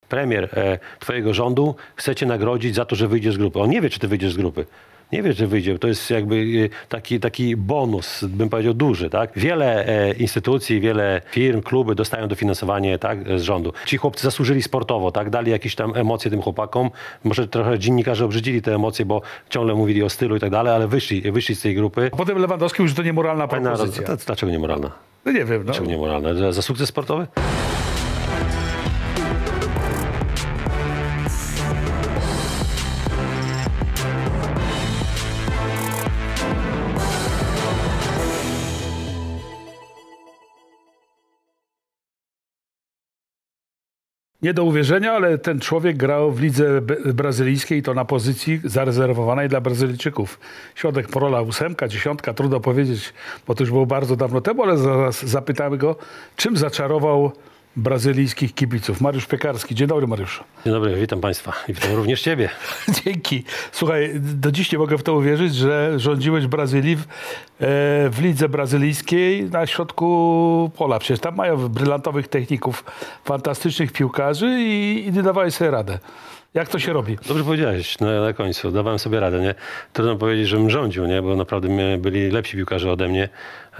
premier twojego rządu chce cię nagrodzić za to, że wyjdziesz z grupy. On nie wie, czy ty wyjdziesz z grupy. Nie wie, czy wyjdzie. To jest jakby taki bonus, bym powiedział, duży. Tak? Wiele instytucji, wiele firm, kluby dostają dofinansowanie, tak, z rządu. Ci chłopcy zasłużyli sportowo, tak? Dali jakieś tam emocje tym chłopakom. Może trochę dziennikarze obrzydzili te emocje, bo ciągle mówili o stylu i tak dalej, ale wyszli z tej grupy. A potem Lewandowski mówił, że to niemoralna propozycja. Dlaczego niemoralna? No nie wiem. No. Dlaczego niemoralna? Za sukces sportowy? Nie do uwierzenia, ale ten człowiek grał w lidze brazylijskiej, to na pozycji zarezerwowanej dla Brazylijczyków. Środek porola 8, 10, trudno powiedzieć, bo to już było bardzo dawno temu, ale zaraz zapytamy go, czym zaczarował brazylijskich kibiców. Mariusz Piekarski. Dzień dobry, Mariuszu. Dzień dobry, witam Państwa i witam również Ciebie. Dzięki. Słuchaj, do dziś nie mogę w to uwierzyć, że rządziłeś Brazylii w lidze brazylijskiej na środku pola. Przecież tam mają brylantowych techników, fantastycznych piłkarzy i nie dawałeś sobie radę. Jak to się robi? Dobrze powiedziałeś na końcu. Dawałem sobie radę, nie? Trudno powiedzieć, żebym rządził, nie? Bo naprawdę byli lepsi piłkarze ode mnie.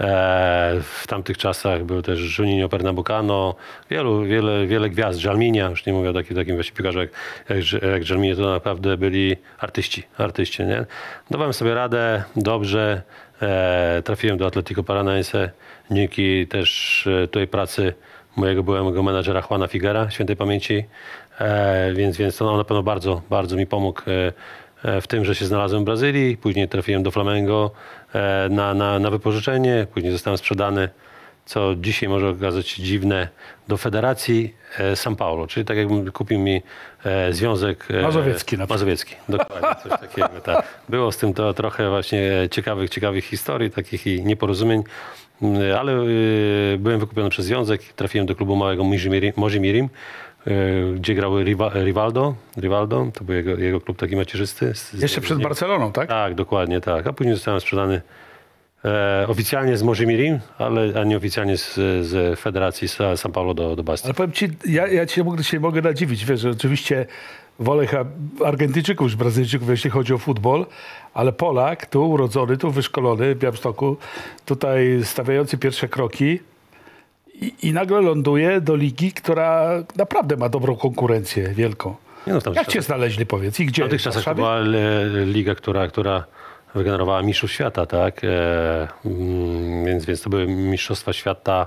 W tamtych czasach był też Juninho Pernambucano, wiele gwiazd, Djalminha, już nie mówię o takim właśnie piłkarzu jak Djalminha, to naprawdę byli artyści, nie? Dawałem sobie radę, dobrze. Trafiłem do Atlético Paranaense dzięki też tej pracy mojego byłego menadżera Juana Figuera, świętej pamięci. Więc to on na pewno bardzo mi pomógł w tym, że się znalazłem w Brazylii. Później trafiłem do Flamengo na wypożyczenie. Później zostałem sprzedany, co dzisiaj może okazać się dziwne, do Federacji São Paulo. Czyli tak jakbym kupił mi związek Mazowiecki na przykład. Mazowiecki, dokładnie, coś takiego. Tak. Było z tym to trochę właśnie ciekawych historii, takich i nieporozumień. Ale byłem wykupiony przez związek. Trafiłem do klubu małego Mogi Mirim, gdzie grały Rivaldo, to był jego klub taki macierzysty. Jeszcze przed Barceloną, tak? Tak, dokładnie tak. A później zostałem sprzedany oficjalnie z Mogi Mirim, a nieoficjalnie z Federacji São Paulo do Bastii. Ale powiem ci, ja cię mogę nadziwić, wiesz, że oczywiście wolę Argentyńczyków niż Brazylijczyków, jeśli chodzi o futbol, ale Polak, tu urodzony, tu wyszkolony w Białymstoku, tutaj stawiający pierwsze kroki, i nagle ląduje do ligi, która naprawdę ma dobrą konkurencję wielką. Jak cię znaleźli, powiedz? I gdzie? W tych czasach to była liga, która wygenerowała mistrzów świata, tak? Więc to były mistrzostwa świata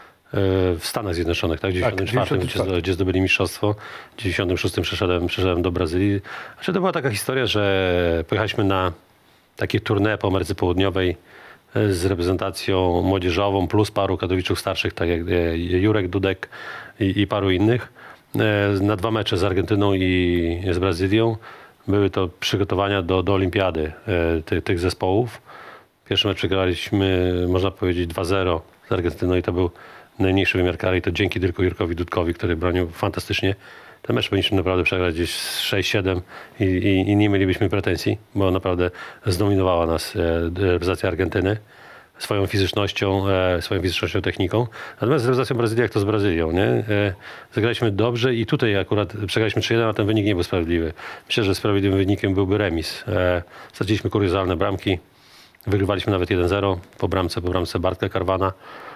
w Stanach Zjednoczonych, tak? W 1994, gdzie zdobyli mistrzostwo. W 1996 przeszedłem do Brazylii. Znaczy, to była taka historia, że pojechaliśmy na takie tournée po Ameryce Południowej z reprezentacją młodzieżową plus paru Katowiczów starszych, tak jak Jurek Dudek i paru innych, na 2 mecze z Argentyną i z Brazylią. Były to przygotowania do olimpiady tych zespołów. Pierwszy mecz przegraliśmy, można powiedzieć, 2-0 z Argentyną i to był najmniejszy wymiar kary. I to dzięki tylko Jurkowi Dudkowi, który bronił fantastycznie. Ten mecz powinniśmy naprawdę przegrać gdzieś 6-7 i nie mielibyśmy pretensji, bo naprawdę zdominowała nas reprezentacja Argentyny swoją fizycznością, techniką. Natomiast z reprezentacją Brazylii, jak to z Brazylią, nie? Zagraliśmy dobrze i tutaj akurat przegraliśmy 3-1, a ten wynik nie był sprawiedliwy. Myślę, że sprawiedliwym wynikiem byłby remis. Straciliśmy kuriozalne bramki, wygrywaliśmy nawet 1-0 po bramce Bartka Carvana.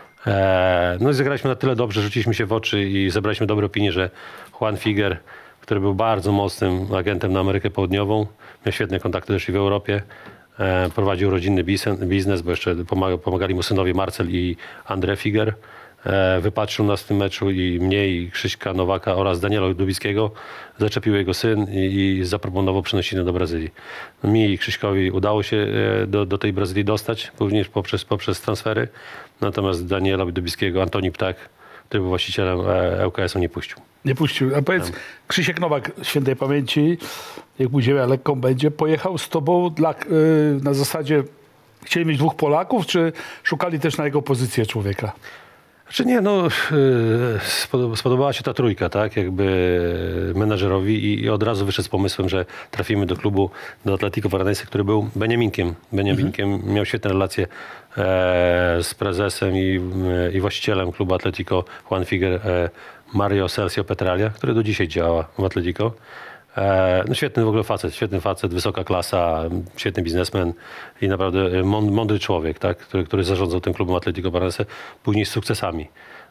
No i zagraliśmy na tyle dobrze, rzuciliśmy się w oczy i zebraliśmy dobre opinie, że Juan Figuer, który był bardzo mocnym agentem na Amerykę Południową, miał świetne kontakty też i w Europie, prowadził rodzinny biznes, bo jeszcze pomagali mu synowie Marcel i André Figuer. Wypatrzył nas w tym meczu i mnie, i Krzyśka Nowaka oraz Daniela Lubickiego. Zaczepił jego syn i zaproponował przenosiny do Brazylii. Mi i Krzyśkowi udało się do tej Brazylii dostać, również poprzez transfery. Natomiast Daniela Lubickiego Antoni Ptak, który był właścicielem ŁKS-u, nie puścił. Nie puścił. A powiedz, Krzysiek Nowak, świętej pamięci, jak mu ziemia lekką będzie, pojechał z tobą na zasadzie, chcieli mieć 2 Polaków, czy szukali też na jego pozycję człowieka? Znaczy nie, no spodobała się ta trójka, tak, jakby menadżerowi i od razu wyszedł z pomysłem, że trafimy do klubu, do Atlético Paranaense, który był Beniaminkiem. Miał świetne relacje z prezesem i właścicielem klubu Atlético, Juan Figuer, Mario Celso Petraglia, który do dzisiaj działa w Atletico. No świetny w ogóle świetny facet, wysoka klasa, świetny biznesmen i naprawdę mądry człowiek, tak? który zarządzał tym klubem Atletico Paranaense, później z sukcesami.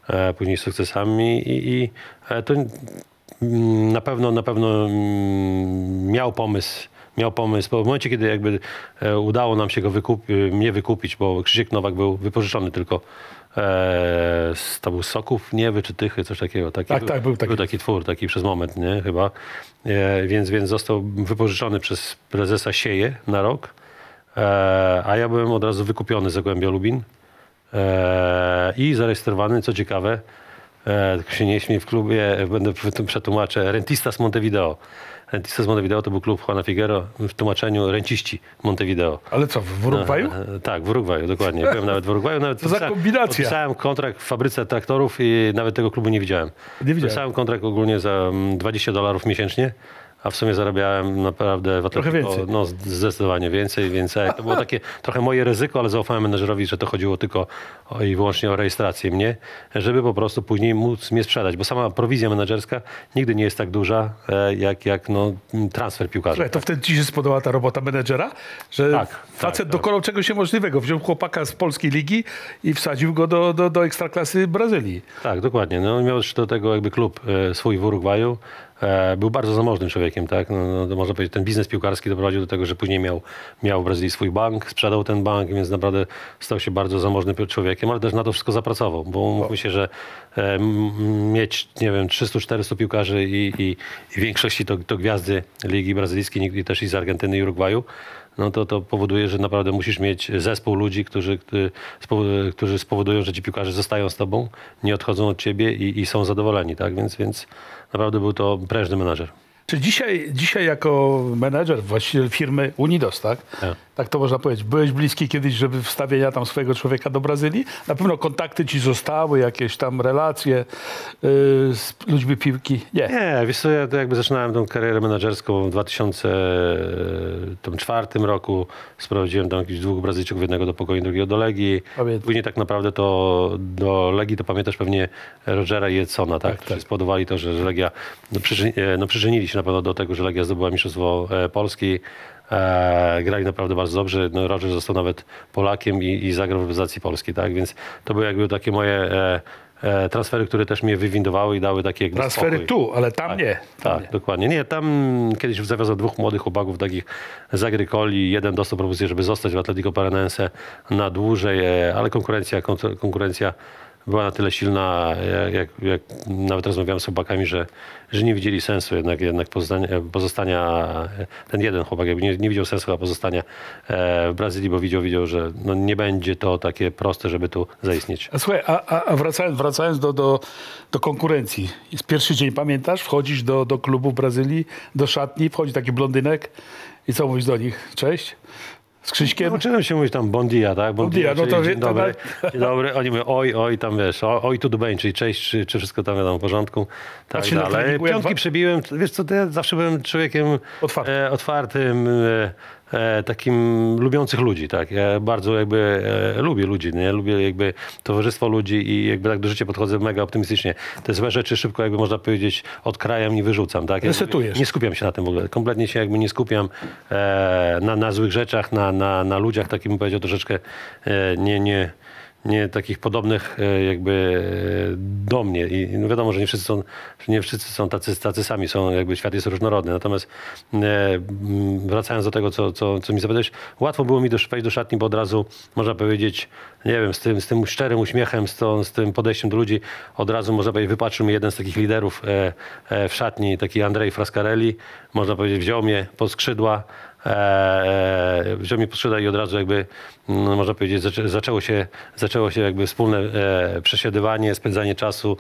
I to na pewno miał pomysł, bo w momencie, kiedy jakby udało nam się go mnie wykupić, bo Krzysiek Nowak był wypożyczony tylko to był Soków Niewy czy Tychy, coś takiego. Był taki twór, taki przez moment, nie? Chyba. Więc został wypożyczony przez prezesa Sieje na rok, a ja byłem od razu wykupiony z Zagłębia Lubin i zarejestrowany, co ciekawe, tylko się nie śmiej, w klubie, będę przetłumaczę, Rentistas Montevideo. Rentistas Montevideo to był klub Juana Figuero, w tłumaczeniu renciści Montevideo. Ale co, w Urugwaju? Tak, w Urugwaju, dokładnie. Byłem nawet w Urugwaju. To za kombinacja. Podpisałem kontrakt w fabryce traktorów i nawet tego klubu nie widziałem. Podpisałem kontrakt ogólnie za $20 miesięcznie, a w sumie zarabiałem naprawdę w Atletico, no zdecydowanie więcej, więc to było takie trochę moje ryzyko, ale zaufałem menedżerowi, że to chodziło tylko i wyłącznie o rejestrację mnie, żeby po prostu później móc mnie sprzedać, bo sama prowizja menedżerska nigdy nie jest tak duża, jak transfer piłkarza. Słuchaj, to wtedy ci się spodobała ta robota menedżera? Że facet dokonał czegoś niemożliwego. Wziął chłopaka z polskiej ligi i wsadził go do ekstraklasy Brazylii. Tak, dokładnie. No, miał jeszcze do tego jakby klub swój w Urugwaju. Był bardzo zamożnym człowiekiem, tak? No, można powiedzieć, ten biznes piłkarski doprowadził do tego, że później miał w Brazylii swój bank, sprzedał ten bank, więc naprawdę stał się bardzo zamożnym człowiekiem, ale też na to wszystko zapracował, bo umówmy się, że mieć, nie wiem, 300-400 piłkarzy i w większości to gwiazdy Ligi Brazylijskiej, i też i z Argentyny i Urugwaju, no to powoduje, że naprawdę musisz mieć zespół ludzi, którzy spowodują, że ci piłkarze zostają z tobą, nie odchodzą od ciebie i są zadowoleni, tak? Więc naprawdę był to prężny menadżer. Czy dzisiaj jako menadżer, właściciel firmy Unidos, tak? Tak to można powiedzieć. Byłeś bliski kiedyś, żeby wstawienia tam swojego człowieka do Brazylii? Na pewno kontakty ci zostały, jakieś tam relacje z ludźmi piłki? Nie, wiesz co, ja to jakby zaczynałem tą karierę menadżerską w 2004 roku. Sprowadziłem tam jakichś 2 Brazylijczyków, jednego do Pokoi, drugiego do Legii. Później tak naprawdę to do Legii to pamiętasz pewnie Rogera i Edsona, tak? Którzy spowodowali to, że Legia przyczynili się na pewno do tego, że Legia zdobyła mistrzostwo Polski. Grali naprawdę bardzo dobrze. No, Roger został nawet Polakiem i zagrał w reprezentacji Polski, tak? Więc to były jakby takie moje transfery, które też mnie wywindowały i dały takie jakby transfery spokój. Tu, ale tam nie. Tak, dokładnie. Nie, tam kiedyś zawiozłem 2 młodych chłopaków takich z Agricoli. Jeden dostał propozycję, żeby zostać w Atletico Paranaense na dłużej, ale konkurencja była na tyle silna, jak nawet rozmawiałem z chłopakami, że nie widzieli sensu jednak pozostania, ten jeden chłopak jakby nie widział sensu pozostania w Brazylii, bo widział, że no nie będzie to takie proste, żeby tu zaistnieć. A słuchaj, a wracając do konkurencji. Jest pierwszy dzień, pamiętasz? Wchodzisz do klubu w Brazylii, do szatni, wchodzi taki blondynek i co mówisz do nich? Cześć? Z Krzyśkiem? Nauczyłem się mówić tam bon dia, tak? Bon dia, no to dzień dobry. Dzień dobry. Oni mówią oj, tam wiesz, oj tudo bem, czyli cześć, czy wszystko tam wiadomo w porządku. Tak dalej. Piątki przebiłem, wiesz co, ja zawsze byłem człowiekiem otwartym, takim lubiących ludzi, tak? Ja bardzo jakby lubię ludzi, nie? Lubię jakby towarzystwo ludzi i jakby tak do życia podchodzę mega optymistycznie. Te złe rzeczy szybko jakby można powiedzieć odkrajam i wyrzucam, tak? Nie skupiam się na tym w ogóle. Kompletnie się jakby nie skupiam na złych rzeczach, na ludziach, takim bym powiedział troszeczkę nie takich podobnych jakby do mnie. I no wiadomo, że nie wszyscy są tacy sami, jakby świat jest różnorodny. Natomiast wracając do tego, co mi zapytałeś, łatwo było mi wejść do szatni, bo od razu można powiedzieć, nie wiem, z tym szczerym uśmiechem, z tym podejściem do ludzi, od razu można powiedzieć, wypatrzył mnie jeden z takich liderów w szatni, taki Andrzej Frascarelli, można powiedzieć, wziął mnie pod skrzydła, wziął mnie pod skrzydła i od razu jakby, no, można powiedzieć, zaczęło się jakby wspólne przesiadywanie, spędzanie czasu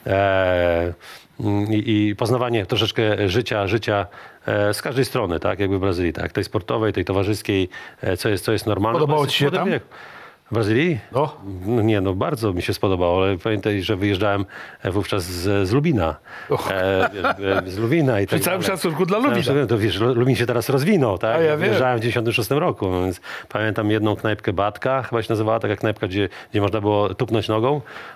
i poznawanie troszeczkę życia z każdej strony, tak, jakby w Brazylii, tak, tej sportowej, tej towarzyskiej, co jest normalne. Podobało ci się tam? W Brazylii? No. No nie, no bardzo mi się spodobało, ale pamiętaj, że wyjeżdżałem wówczas z Lubina. Z Lubina i Przy tak całym dalej. szacunku dla Lubina. To wiesz, Lubin się teraz rozwinął, tak? A ja wiem. Wyjeżdżałem w 96 roku, więc pamiętam jedną knajpkę Batka, chyba się nazywała taka knajpka, gdzie można było tupnąć nogą.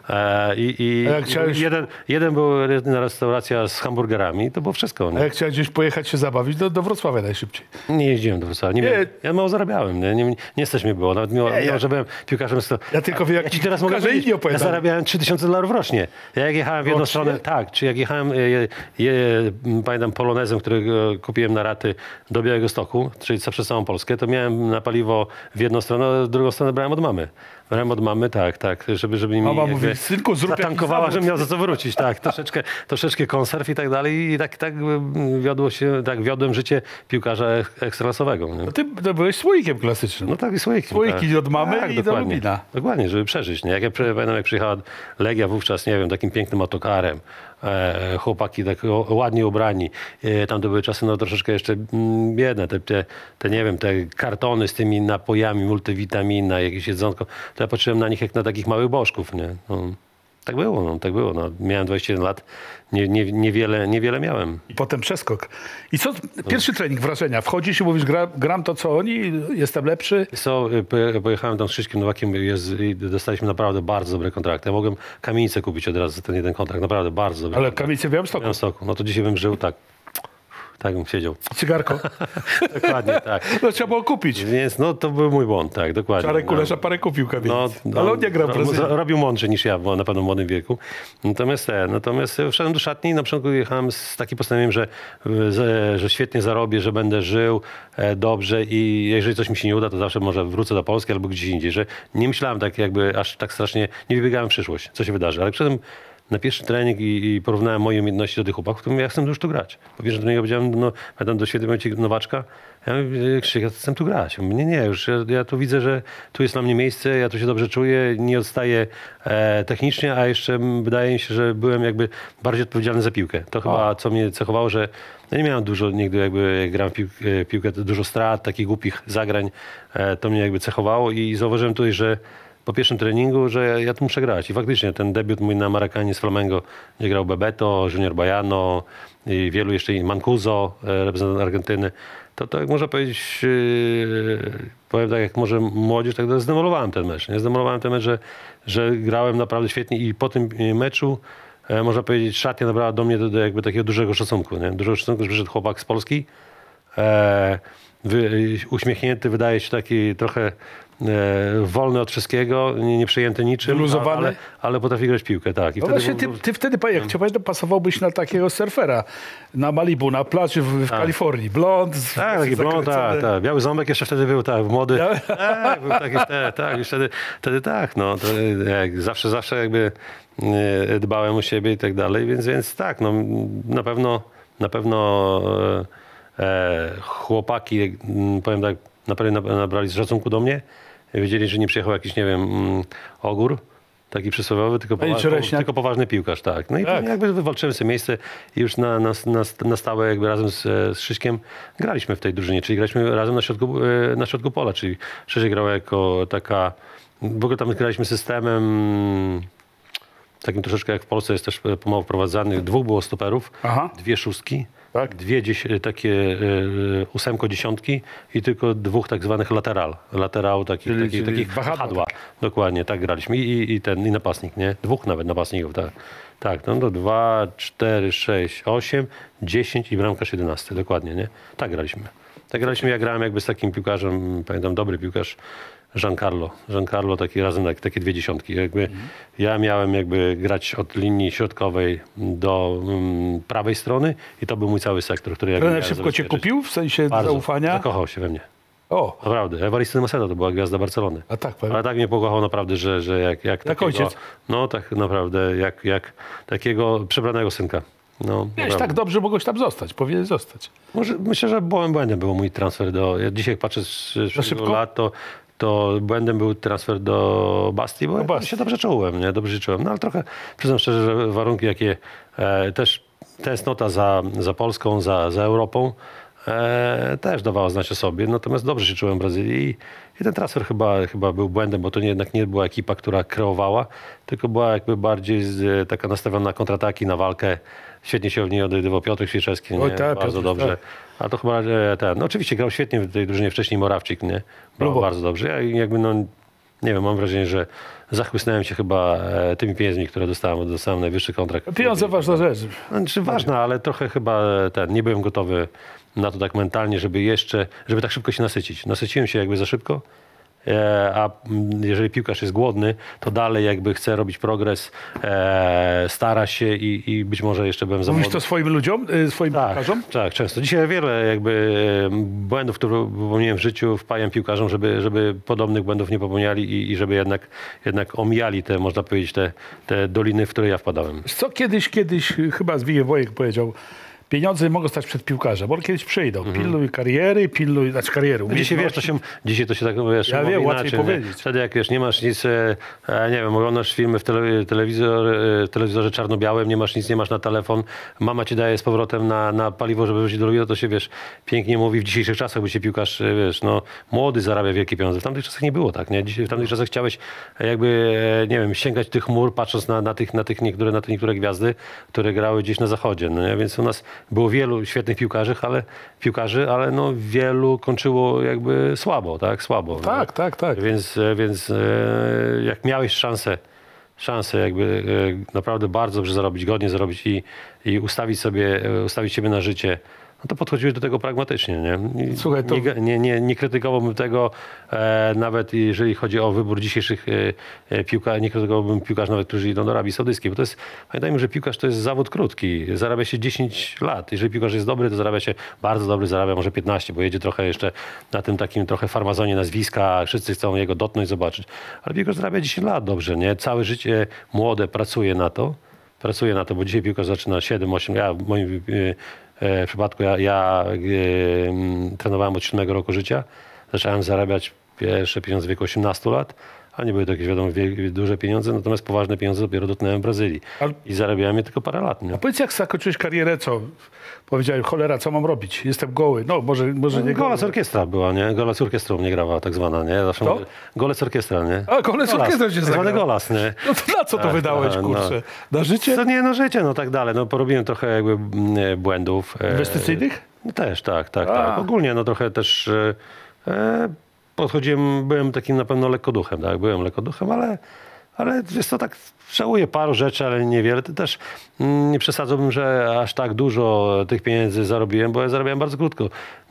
Jeden był jedna restauracja z hamburgerami, to było wszystko. A Nie, jak chciałeś gdzieś pojechać się zabawić, do Wrocławia najszybciej. nie jeździłem do Wrocławia. Ja mało zarabiałem, nie stać mi było. Nawet mimo, że byłem piłkarzem. Ja tylko wiem, jak ci teraz mogę piłkarze powiedzieć, inni opowiadają. ja zarabiałem $3000 rocznie. Ja jak jechałem w jedną Rocznie? stronę, tak, czy jak jechałem, pamiętam polonezem, którego kupiłem na raty do Białegostoku, czyli przez całą Polskę, to miałem na paliwo w jedną stronę, a drugą stronę brałem od mamy. Brałem od mamy, tak, żeby mi Mama mówi, synku, zrób jakiś zatankowała, zawód. żebym miał za co wrócić, tak, troszeczkę konserw i tak dalej i tak wiodło się, tak wiodłem życie piłkarza ekstraklasowego. Nie? No ty to byłeś słoikiem klasycznym. No tak, i słoiki. Słoiki tak. od mamy i do dokładnie. Lubina. Dokładnie, żeby przeżyć. Nie? Pamiętam, jak przyjechała Legia wówczas, nie wiem, takim pięknym autokarem. Chłopaki tak ładnie ubrani. Tam to były czasy no, troszeczkę jeszcze biedne. Te, nie wiem, te kartony z tymi napojami, multivitamina, jakieś jedzonko. To ja patrzyłem na nich jak na takich małych bożków. Nie? No, tak było. No. Miałem 21 lat. Niewiele miałem. I potem przeskok. I co, pierwszy trening, wrażenia. Wchodzisz i mówisz, gram to co oni, jestem lepszy. Pojechałem tam z Krzyśkiem Nowakiem i dostaliśmy naprawdę bardzo dobre kontrakty. Ja mogłem kamienicę kupić od razu za ten jeden kontrakt. Naprawdę bardzo dobry. Ale kamienicę w Białymstoku. W Białymstoku. No to dzisiaj bym żył tak. Tak bym siedział. Cygarko. Dokładnie, tak. No trzeba było kupić. Więc no to był mój błąd, tak, dokładnie. Czarek Kulesza parę kupił kamienic. No, ale on nie grał w Brazylii. Robił mądrzej niż ja, bo na pewno w młodym wieku. Natomiast wszedłem do szatni, na początku jechałem z takim postanowieniem, że świetnie zarobię, że będę żył dobrze i jeżeli coś mi się nie uda, to zawsze może wrócę do Polski albo gdzieś indziej. Że nie myślałem tak jakby aż tak strasznie, nie wybiegałem w przyszłość, co się wydarzy. Ale przyszedłem na pierwszy trening i porównałem moje umiejętności do tych chłopaków, to mówię, ja chcę już tu grać. Po pierwsze do niego powiedziałem, pamiętam do świetnej Nowaczka, ja mówię, Krzysiek, ja chcę tu grać. On mówi, nie, już ja tu widzę, że tu jest dla mnie miejsce, ja tu się dobrze czuję, nie odstaję technicznie, a jeszcze wydaje mi się, że byłem jakby bardziej odpowiedzialny za piłkę. To chyba, co mnie cechowało, że ja nie miałem dużo nigdy, jakby jak grałem w piłkę, to dużo strat, takich głupich zagrań, to mnie jakby cechowało i zauważyłem tutaj, że po pierwszym treningu, że ja tu muszę grać. I faktycznie ten debiut mój na Maracanie z Flamengo, gdzie grał Bebeto, Junior Baiano i wielu jeszcze, Mancuso, reprezentant Argentyny, to jak można powiedzieć, powiem tak, jak może młodzież, tak zdemolowałem ten mecz. Nie? Zdemolowałem ten mecz, że grałem naprawdę świetnie i po tym meczu można powiedzieć, szatnia nabrała do mnie do jakby takiego dużego szacunku. Nie? Dużego szacunku, że przyszedł chłopak z Polski, uśmiechnięty, wydaje się taki trochę wolny od wszystkiego, nieprzejęty niczym, ale potrafi grać piłkę, tak. I no właśnie ty wtedy, jak cię pamiętam, pasowałbyś na takiego surfera na Malibu, na plaży w Kalifornii. Blond. Tak, taki blond, tak. Biały ząbek jeszcze wtedy był, tak, młody. Tak, był taki tak, już wtedy tak, no. To zawsze jakby dbałem o siebie i tak dalej, więc tak, no na pewno chłopaki, powiem tak, nabrali z szacunku do mnie. Wiedzieli, że nie przyjechał jakiś, nie wiem, ogór, taki przysłowiowy, tylko poważny piłkarz, tak. No i tak. Jakby wywalczyłem sobie miejsce i już na stałe jakby razem z Krzyśkiem graliśmy w tej drużynie, czyli graliśmy razem na środku pola, czyli Krzysiek grał jako taka, w ogóle tam graliśmy systemem takim troszeczkę jak w Polsce jest też pomału wprowadzany. 2 było stoperów, 2 szóstki. Tak? 2 takie 8-10 i tylko 2 tak zwanych lateral takich wahadła. Dokładnie, tak graliśmy. I napastnik, nie? 2 nawet napastników, tak. Tak, no to 2, 4, 6, 8, 10 i bramkarz 11, dokładnie, nie? Tak graliśmy. Tak graliśmy, ja grałem jakby z takim piłkarzem, pamiętam, dobry piłkarz, Giancarlo, taki razem takie 2 dziesiątki. Jakby ja miałem jakby grać od linii środkowej do prawej strony i to był mój cały sektor, który ja Trener szybko cię kupił w sensie zaufania? Zakochał się we mnie. O. Naprawdę. Evariste Macedo to była gwiazda Barcelony. A tak, pewnie. Ale tak mnie pokochał naprawdę, że jak takiego, ojciec. No tak naprawdę, jak takiego przebranego synka. No, wiesz, tak dobrze mogłeś tam zostać, powinien zostać. Myślę, że błędem był mój transfer ja dzisiaj jak patrzę z lat, to błędem był transfer do Bastii, bo ja się dobrze czułem, nie? Dobrze czułem. No ale trochę, przyznam szczerze, że warunki jakie też tęsknota za Polską, za Europą, też dawała znać o sobie. Natomiast dobrze się czułem w Brazylii i ten transfer chyba był błędem, bo to jednak nie była ekipa, która kreowała, tylko była jakby bardziej taka nastawiona na kontrataki, na walkę. Świetnie się w niej odnajdywał Piotr Świerczewski, nie? Oj, tak, Bardzo Piotr, dobrze. tak. A to chyba no oczywiście grał świetnie w tej drużynie wcześniej Morawczyk, nie? Grał Lubo. bardzo dobrze. Ja jakby nie wiem, mam wrażenie, że zachłysnąłem się chyba tymi pieniędzmi, które dostałem najwyższy kontrakt. Pieniądze ważna rzecz. Znaczy ważna, ale trochę chyba nie byłem gotowy na to tak mentalnie, żeby tak szybko się nasycić. Nasyciłem się jakby za szybko, a jeżeli piłkarz jest głodny, to dalej jakby chce robić progres, stara się i być może jeszcze byłem za Mówisz młody. to swoim ludziom, swoim piłkarzom? Tak, często. Dzisiaj wiele jakby błędów, które popełniłem w życiu, wpajam piłkarzom, żeby podobnych błędów nie popełniali i żeby jednak omijali te, można powiedzieć, te doliny, w które ja wpadałem. Wiesz co, kiedyś chyba Zbigniew Wojek powiedział, pieniądze mogą stać przed piłkarzem, bo one kiedyś przyjdą. Pilnuj kariery, znaczy kariery. Dzisiaj wiesz, dzisiaj to się tak wiesz, Ja mówi wiem, łatwiej inaczej, nie? powiedzieć. Wtedy jak wiesz, nie masz nic, nie wiem, oglądasz filmy w telewizorze czarno-białym, nie masz nic, nie masz na telefon, mama ci daje z powrotem na paliwo, żeby wrócić do rodziny, to się wiesz, pięknie mówi w dzisiejszych czasach, bo się piłkarz, wiesz, no młody zarabia wielkie pieniądze. W tamtych czasach nie było tak, nie? Dzisiaj w tamtych czasach chciałeś jakby, nie wiem, sięgać tych chmur, patrząc na te niektóre gwiazdy, które grały gdzieś na zachodzie, no nie? Więc u nas było wielu świetnych piłkarzy, ale no wielu kończyło jakby słabo, tak? Słabo. Tak. Więc jak miałeś szansę jakby naprawdę bardzo dobrze zarobić, godnie zarobić i ustawić siebie na życie, no to podchodziłeś do tego pragmatycznie, nie? Słuchaj, to... Nie krytykowałbym tego, nawet jeżeli chodzi o wybór dzisiejszych piłkarzy, nie krytykowałbym piłkarzy nawet, którzy idą do Arabii Saudyjskiej, bo to jest, pamiętajmy, że piłkarz to jest zawód krótki, zarabia się 10 lat. Jeżeli piłkarz jest dobry, to zarabia się bardzo dobry, zarabia może 15, bo jedzie trochę jeszcze na tym takim trochę farmazonie nazwiska, wszyscy chcą jego dotknąć, zobaczyć. Ale piłkarz zarabia 10 lat dobrze, nie? Całe życie młode pracuje na to, bo dzisiaj piłkarz zaczyna 7-8, ja w moim przypadku ja trenowałem od 7 roku życia. Zacząłem zarabiać pierwsze pieniądze w wieku 18 lat, a nie były to jakieś wiadomo duże pieniądze, natomiast poważne pieniądze dopiero dotknąłem w Brazylii. I zarabiałem je tylko parę lat. Nie? A powiedz, jak zakończyłeś karierę, co? Powiedziałem, cholera, co mam robić? Jestem goły. No, może nie Golec goły. orkiestra była, nie? Golec orkiestrą mnie grała, tak zwana, nie? Zawsze Co? mówię, Golec orkiestra, nie? A, Golec orkiestrą się tak zwany zagrał. golas, nie? No to na co to wydałeś, no. kurczę? Na życie? To nie, no życie, no tak dalej. No porobiłem trochę jakby błędów. Inwestycyjnych? No też, tak. Ogólnie no trochę też byłem takim na pewno lekkoduchem, tak? Byłem lekkoduchem, ale jest to tak, żałuję paru rzeczy, ale niewiele. To też nie przesadzałbym, że aż tak dużo tych pieniędzy zarobiłem, bo ja zarabiałem bardzo krótko.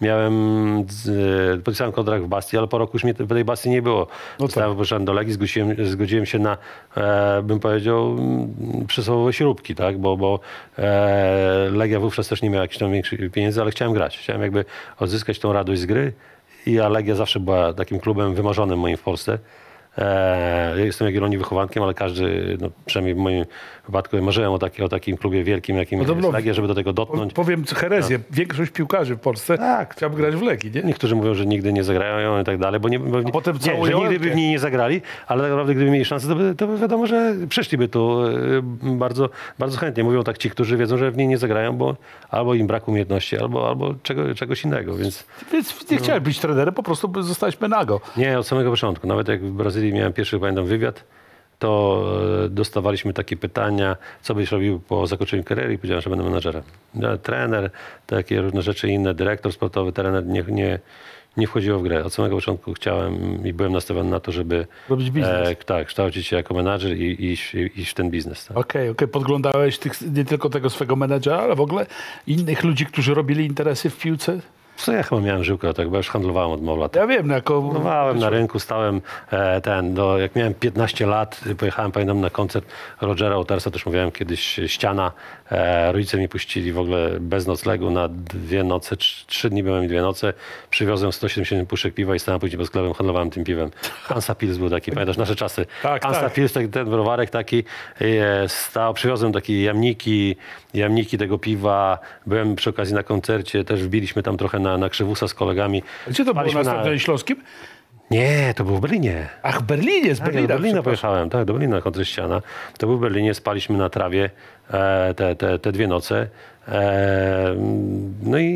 Podpisałem kontrakt w Bastii, ale po roku już mnie w tej Bastii nie było. Zostałem wypożyczony do Legii, zgodziłem się na, bym powiedział, przysłowiowe śrubki, tak? Bo Legia wówczas też nie miała jakichś tam większych pieniędzy, ale chciałem grać. Chciałem jakby odzyskać tą radość z gry. I Legia zawsze była takim klubem wymarzonym moim w Polsce. Jestem Jagiellonii wychowankiem, ale każdy, no, przynajmniej w moim wypadku, marzyłem o takim klubie wielkim, jakim jest Legia, żeby do tego dotknąć. Powiem herezję. Większość piłkarzy w Polsce chciałaby grać w Legii, nie? Niektórzy mówią, że nigdy nie zagrają i tak dalej, bo potem że nigdy by w niej nie zagrali, ale tak naprawdę gdyby mieli szansę, to by wiadomo, że przyszliby tu bardzo, bardzo chętnie. Mówią tak ci, którzy wiedzą, że w niej nie zagrają, bo albo im brak umiejętności, albo czegoś innego, więc nie chciałeś być trenerem, po prostu zostałeś menago. Nie, od samego początku. Nawet jak w Brazylii miałem pierwszy, pamiętam, wywiad, to dostawaliśmy takie pytania, co byś robił po zakończeniu kariery i powiedziałem, że będę menadżerem. Trener, takie różne rzeczy inne, dyrektor sportowy, trener nie wchodziło w grę. Od samego początku chciałem i byłem nastawiony na to, żeby robić biznes. Kształcić się jako menadżer i iść w ten biznes. Tak. Okej. Podglądałeś nie tylko tego swego menedżera, ale w ogóle innych ludzi, którzy robili interesy w piłce? Co ja chyba miałem żyłkę, tak, bo już handlowałem od mało lat. Ja wiem, Handlowałem na rynku, stałem jak miałem 15 lat, pojechałem, pamiętam, na koncert Rogera Watersa, też mówiłem kiedyś, Ściana. Rodzice mnie puścili w ogóle bez noclegu na 2 noce, 3 dni byłem i 2 noce. Przywiozłem 170 puszek piwa i stałem później pod sklepem, handlowałem tym piwem. Hansa Pils był taki, pamiętasz, nasze czasy. Hansa Pils, ten browarek taki stał, przywiozłem takie jamniki tego piwa. Byłem przy okazji na koncercie, też wbiliśmy tam trochę na Krzywusa z kolegami. Gdzie to było, na Stadionie Śląskim? Nie, to było w Berlinie. Ach, w Berlinie, z Berlina. Do Berlina pojechałem, tak, do Berlina, koncert Ściana. To był w Berlinie, spaliśmy na trawie te 2 noce. No i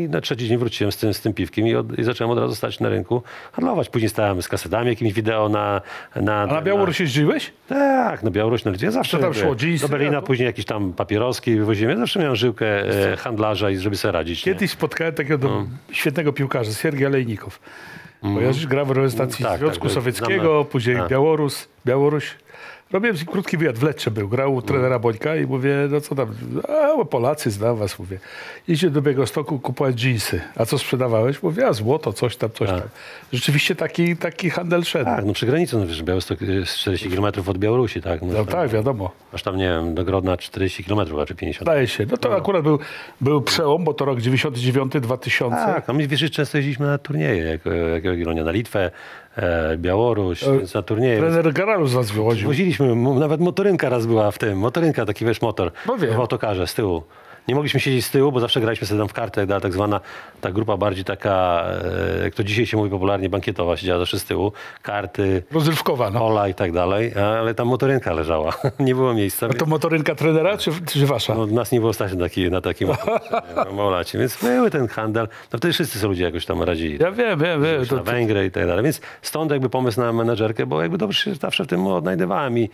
na trzeci dzień wróciłem z tym piwkiem i zacząłem od razu stać na rynku handlować. Później stałem z kasetami, jakimiś wideo A na Białoruś jeździłeś? Tak, na Białoruś, na Litwie. Ja zawsze Co tam szło? Dżinsy? do Berlina, później jakieś tam papieroski wywoziłem. Ja zawsze miałem żyłkę handlarza i żeby sobie radzić. Nie? Kiedyś spotkałem takiego świetnego piłkarza, Siergiej Lejnikow. Kojarzysz, grał w reprezentacji Związku Sowieckiego, później Białoruś. Robiłem z nim krótki wywiad, w Lecce był, grał u trenera Bońka i mówię, no co tam, Polacy, znam was, mówię. Idzie do Białegostoku kupować dżinsy. A co sprzedawałeś? Mówię, a złoto, coś tam. Rzeczywiście taki handel szedł. Tak, no przy granicy, no wiesz, Białystok jest 40 km od Białorusi, tak? No tak, wiadomo. Aż tam, nie wiem, do Grodna 40 km, czy 50. Zdaje się. No to akurat był przełom, bo to rok 99, 2000. Tak, a my wiesz, często jeździliśmy na turnieje, jak Jagiellonia, na Litwę, Białoruś, więc na turnieje. Trener Garalu z was wywoził. Woziliśmy, nawet motorynka raz była w tym, motorynka, taki wiesz, motor No wiem. w autokarze z tyłu. Nie mogliśmy siedzieć z tyłu, bo zawsze graliśmy sobie tam w kartę, tak zwana ta grupa bardziej taka, jak to dzisiaj się mówi popularnie, bankietowa, siedziała zawsze z tyłu, karty, Rozrywkowa, no. pola i tak dalej, ale tam motorynka leżała, nie było miejsca. A to motorynka trenera, czy wasza? No, nas nie było stać na takim molacie, więc były ten handel, no wtedy wszyscy są ludzie jakoś tam radzili. Ja wiem. Na Węgry i tak dalej, więc stąd jakby pomysł na menedżerkę, bo jakby dobrze się zawsze w tym odnajdywałem i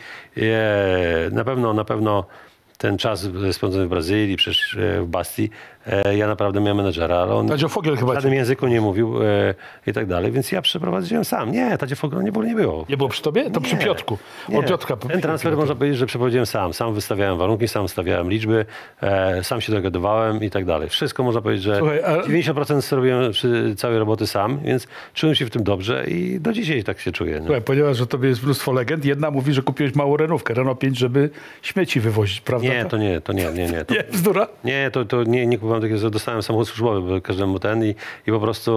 na pewno ten czas spędzony w Brazylii, przecież w Bastii, ja naprawdę miałem menedżera, ale on Tadzio Fogiel chyba w żadnym języku nie mówił i tak dalej, więc ja przeprowadziłem sam. Nie, Tadzio Fogiel nie było. Nie było przy tobie? To przy Piotrku. Nie. O Piotrka. Ten transfer można powiedzieć, że przeprowadziłem sam. Sam wystawiałem warunki, sam stawiałem liczby, sam się dogadywałem i tak dalej. Wszystko można powiedzieć, że Słuchaj, 90% zrobiłem całej roboty sam, więc czułem się w tym dobrze i do dzisiaj tak się czuję. Słuchaj, ponieważ że tobie jest mnóstwo legend, jedna mówi, że kupiłeś małą renówkę, Renault 5, żeby śmieci wywozić, prawda? Nie, to nie. Nie, bzdura? Nie, to nie kupowałem takiego, że dostałem samochód służbowy, bo każdemu ten i po prostu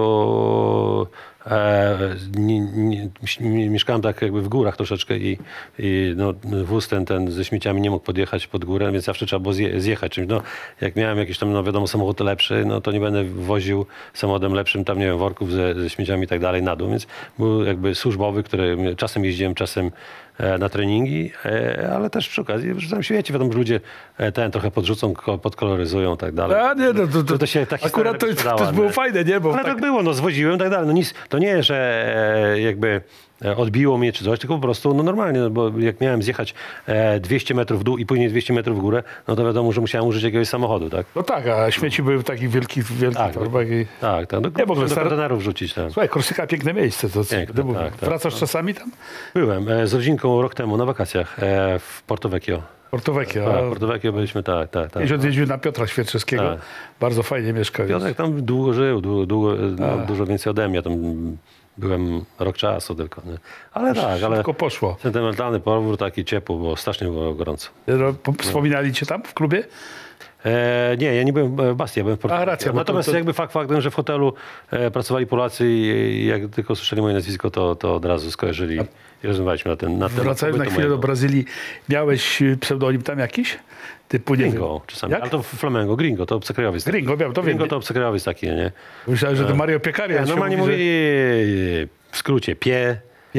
mieszkałem tak jakby w górach troszeczkę i no, wóz ten ze śmieciami nie mógł podjechać pod górę, więc zawsze trzeba było zjechać czymś. No, jak miałem jakiś tam, no wiadomo, samochód lepszy, no to nie będę woził samochodem lepszym, tam nie wiem, worków ze śmieciami i tak dalej na dół, więc był jakby służbowy, który czasem jeździłem, czasem na treningi, ale też przy okazji rzucam świecie, wiadomo, że ludzie trochę podrzucą, podkoloryzują i tak dalej. A nie, no to się ta akurat to było fajne, nie? Bo ale tak było, no zwoziłem i tak dalej. No nic, to nie, że jakby odbiło mnie czy coś, tylko po prostu no normalnie, no bo jak miałem zjechać 200 metrów w dół i później 200 metrów w górę, no to wiadomo, że musiałem użyć jakiegoś samochodu, tak? No tak, a śmieci były w takich wielkich torbach. Tak. No, Nie, w ogóle do kontenerów rzucić. Tak. Słuchaj, Korsyka piękne miejsce. Piękne, tak. Wracasz czasami tam? Byłem z rodzinką rok temu na wakacjach w Porto Vecchio. Porto Vecchio. Tak, Porto Vecchio byliśmy, tak. Jeździł na Piotra Świerczewskiego. Tak. Bardzo fajnie mieszkał. Piotrek tam długo żył, dużo więcej ode mnie. Tam byłem rok czasu tylko. Nie? Ale tak, ale Szybko poszło. sentymentalny powrót, taki ciepły, bo strasznie było gorąco. Wspominali cię tam w klubie? Nie, ja nie byłem w Bastii, ja byłem w Porto. Racja. Natomiast jakby faktem, że w hotelu pracowali Polacy i jak tylko słyszeli moje nazwisko, to od razu skojarzyli i rozmawialiśmy na ten Wracając na chwilę do Brazylii, miałeś pseudonim tam jakiś? Typu, nie Gringo wiem. czasami, Jak? ale to Flamengo, Gringo, to obcokrajowiec. Gringo, wiem, to wiem. Gringo to obcokrajowiec taki, nie? Myślałem, że to Mario Piekaria. Normalnie mówi w skrócie Pie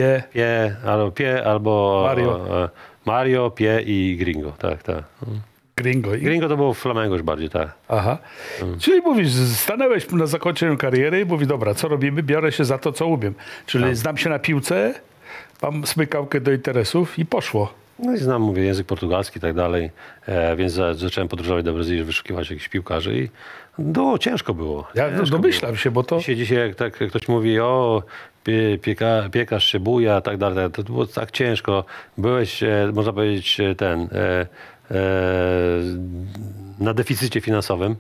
albo Mario, Pie i Gringo, tak. Gringo. Gringo to było w Flamengo już bardziej, tak. Aha. Czyli mówisz, stanąłeś na zakończeniu kariery i mówisz, dobra, co robimy? Biorę się za to, co umiem. Czyli znam się na piłce, mam smykałkę do interesów i poszło. No i znam, mówię, język portugalski i tak dalej, więc zacząłem podróżować do Brazylii, wyszukiwać jakichś piłkarzy i ciężko było. Ja domyślam się, bo to... Dzisiaj jak ktoś mówi, piekarz się buja, tak dalej, to było tak ciężko. Byłeś, można powiedzieć, na deficycie finansowym.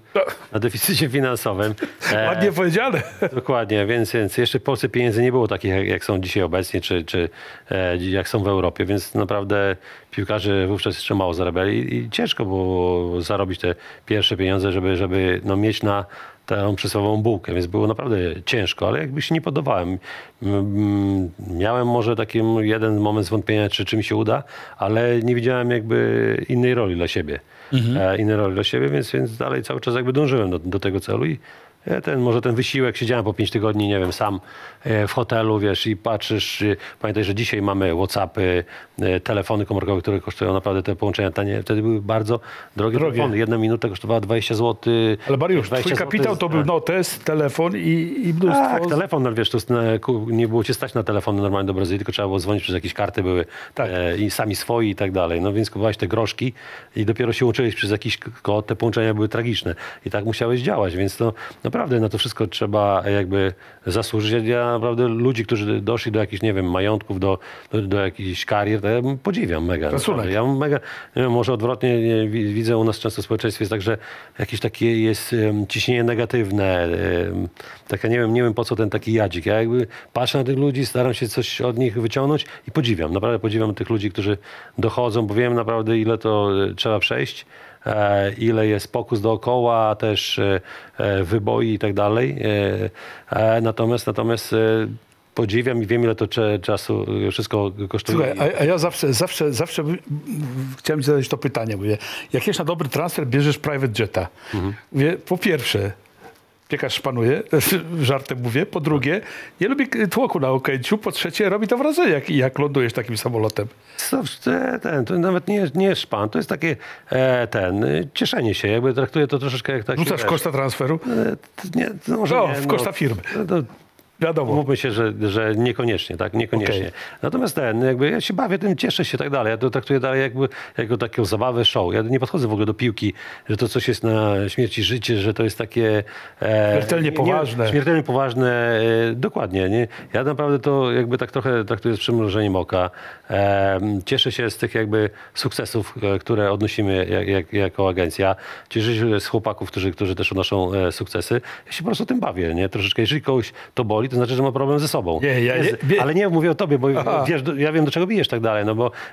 Ładnie powiedziane. Dokładnie, więc jeszcze w Polsce pieniędzy nie było takich, jak są dzisiaj obecnie, czy jak są w Europie, więc naprawdę piłkarze wówczas jeszcze mało zarabiali i ciężko było zarobić te pierwsze pieniądze, żeby mieć na tę przysłowiową bułkę, więc było naprawdę ciężko, ale jakby się nie podobałem. Miałem może taki jeden moment zwątpienia, czy mi się uda, ale nie widziałem jakby innej roli dla siebie. Więc dalej cały czas jakby dążyłem do tego celu i Może ten wysiłek, siedziałem po 5 tygodni, nie wiem, sam w hotelu, wiesz, i patrzysz, pamiętaj, że dzisiaj mamy WhatsAppy, telefony komórkowe, które kosztują naprawdę te połączenia tanie. Wtedy były bardzo drogie telefony. 1 minuta kosztowała 20 zł. Ale Mariusz, twój kapitał to był notes, telefon i mnóstwo... Tak, telefon, ale wiesz, to nie było cię stać na telefony normalnie do Brazylii, tylko trzeba było dzwonić przez jakieś karty były i sami swoi i tak dalej. No więc kupowałeś te groszki i dopiero się łączyłeś przez jakiś kod, te połączenia były tragiczne i tak musiałeś działać, więc to naprawdę na to wszystko trzeba jakby zasłużyć. Ja naprawdę ludzi, którzy doszli do jakichś, nie wiem, majątków, do jakichś karier, to ja podziwiam mega. Ja mega, nie wiem, może odwrotnie widzę u nas często w społeczeństwie jest tak, że jakieś takie jest ciśnienie negatywne, taka nie wiem po co ten taki jadzik. Ja jakby patrzę na tych ludzi, staram się coś od nich wyciągnąć i podziwiam. Naprawdę podziwiam tych ludzi, którzy dochodzą, bo wiem naprawdę ile to trzeba przejść. Ile jest pokus dookoła, też wyboi i tak dalej. Natomiast podziwiam i wiem, ile to czasu wszystko kosztuje. Słuchaj, a ja zawsze chciałem ci zadać to pytanie. Mówię, jak jest na dobry transfer, bierzesz private jeta. Mówię, po pierwsze, piekarz szpanuje, żartem mówię. Po drugie, nie lubię tłoku na Okęciu. Po trzecie, robi to wrażenie, jak lądujesz takim samolotem. To nawet nie jest szpan, to jest takie cieszenie się. Jakby traktuję to troszeczkę jak taki... Rzucasz w koszta transferu? W koszta firmy. Wiadomo. Mówmy się, że niekoniecznie, tak? Niekoniecznie. Okay. Natomiast jakby ja się bawię tym, cieszę się i tak dalej. Ja to traktuję dalej jako taką zabawę, show. Ja nie podchodzę w ogóle do piłki, że to coś jest na śmierć i życie, że to jest takie... śmiertelnie poważne. Śmiertelnie poważne, dokładnie. Nie? Ja naprawdę to jakby tak trochę traktuję z przymrużeniem oka. Cieszę się z tych jakby sukcesów, które odnosimy jako agencja. Cieszę się z chłopaków, którzy też odnoszą sukcesy. Ja się po prostu tym bawię, nie? Troszeczkę, jeżeli kogoś to boli, to znaczy, że ma problem ze sobą. Ale nie mówię o tobie, bo wiesz, ja wiem, do czego bijesz tak dalej, no bo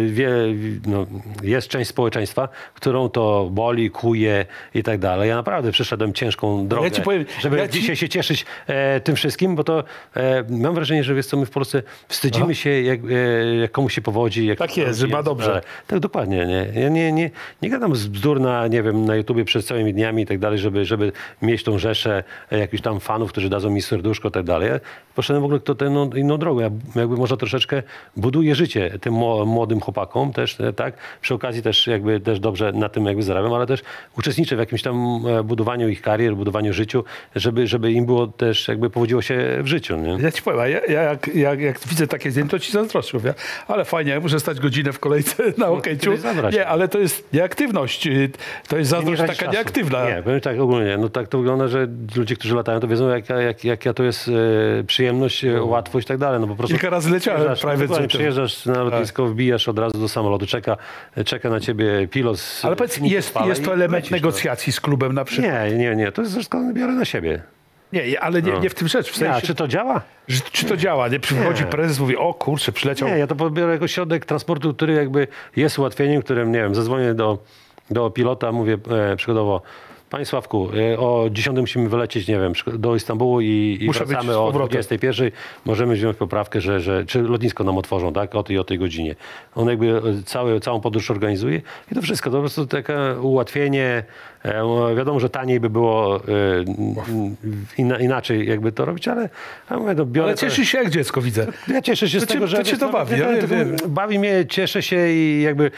jest część społeczeństwa, którą to boli, kuje i tak dalej. Ja naprawdę przeszedłem ciężką drogę, żeby dzisiaj się cieszyć tym wszystkim, bo to mam wrażenie, że wiesz co, my w Polsce wstydzimy się, jak komuś się powodzi. Tak jest, że ma dobrze. Tak, dokładnie. Nie. Ja nie gadam bzdur na YouTubie przez całymi dniami i tak dalej, żeby mieć tą rzeszę jakichś tam fanów, którzy dadzą mi serduszko i tak dalej. Ja poszedłem w ogóle inną drogą. Ja jakby może troszeczkę buduję życie tym młodym chłopakom też, tak? Przy okazji też jakby też dobrze na tym jakby zarabiam, ale też uczestniczę w jakimś tam budowaniu ich karier, budowaniu życiu, żeby im było też jakby powodziło się w życiu. Nie? Ja ci powiem, jak widzę takie zdjęcie, to ci zazdroszczę. Mówię, ale fajnie, ja muszę stać godzinę w kolejce na Okęciu. Nie, ale to jest nieaktywność. To jest zazdrość taka nieaktywna. Nie, powiem tak ogólnie. No tak to wygląda, że ludzie, którzy latają, to wiedzą, jaka to jest przyjemność, łatwość i tak dalej. No po prostu kilka razy leciałem przyjeżdżasz na lotnisko, wbijasz od razu do samolotu, czeka na ciebie pilot. Ale powiedz, jest to element negocjacji z klubem na przykład? Nie, to jest zresztą biorę na siebie. Nie, ale nie w tym rzecz. W sensie, czy to działa? Czy to działa? Nie przychodzi prezes, mówi, o kurczę, przyleciał. Nie, ja to pobiorę jako środek transportu, który jakby jest ułatwieniem, którym, nie wiem, zadzwonię do pilota, mówię przykładowo, Panie Sławku, o 10 musimy wylecieć, nie wiem, do Istambułu i wracamy o 21. Możemy wziąć poprawkę, czy lotnisko nam otworzą, tak, o tej godzinie. On jakby całą podróż organizuje i to wszystko. To po prostu takie ułatwienie. Wiadomo, że taniej by było inaczej jakby to robić, ale biorę. Ale cieszy się jak dziecko, widzę. Ja cieszę się z tego, że... To cię to bawi. Bawi mnie, cieszę się i jakby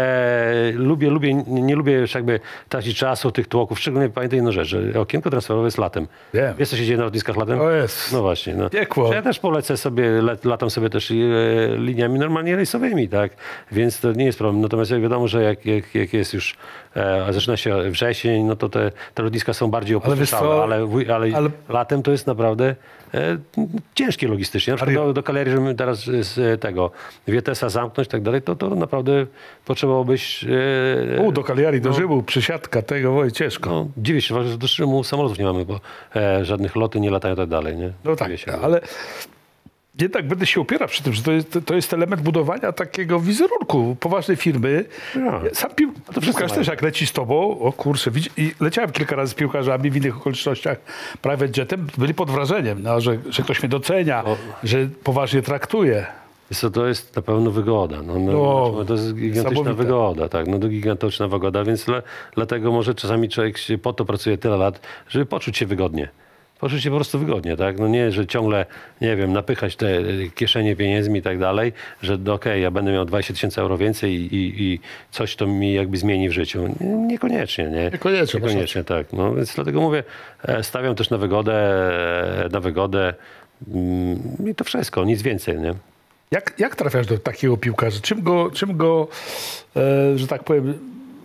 nie lubię już jakby tracić czasu, tych tłoków. Szczególnie pamiętaj jedną rzecz, że okienko transferowe jest latem. Wiesz, co się dzieje na lotniskach latem? O jest. No właśnie. No. Piekło. Ja też polecę sobie, latam sobie też liniami normalnie rejsowymi, tak? Więc to nie jest problem. Natomiast jak wiadomo, że jak jest już, zaczyna się wrzesień, no to te lotniska są bardziej opustoszałe, ale latem to jest naprawdę ciężkie logistycznie. Na przykład do Kalerii, żeby teraz z tego Wietesa zamknąć i tak dalej, to naprawdę potrzebowałobyś... do Kalerii, do Rzymu, przysiadka tego, ciężko. No, dziwię się, że do Rzymu samolotów nie mamy, bo żadnych loty nie latają i tak dalej. Nie? No tak, ale jednak będę się opierał przy tym, że to jest element budowania takiego wizerunku poważnej firmy. Sam piłkarz też jak leci z tobą, o kurczę, i leciałem kilka razy z piłkarzami w innych okolicznościach private jetem, byli pod wrażeniem, że ktoś mnie docenia, że poważnie traktuje. To jest na pewno wygoda. To jest gigantyczna wygoda, tak. No to gigantyczna wygoda, więc dlatego może czasami człowiek się po to pracuje tyle lat, żeby poczuć się wygodnie. Poczuć się po prostu wygodnie, tak? No nie, że ciągle, nie wiem, napychać te kieszenie pieniędzmi i tak dalej, że ja będę miał 20 000 euro więcej i coś to mi jakby zmieni w życiu. Niekoniecznie, nie? Niekoniecznie, tak. No więc dlatego mówię, stawiam też na wygodę i to wszystko, nic więcej, nie? Jak trafiasz do takiego piłkarza? Czym go że tak powiem,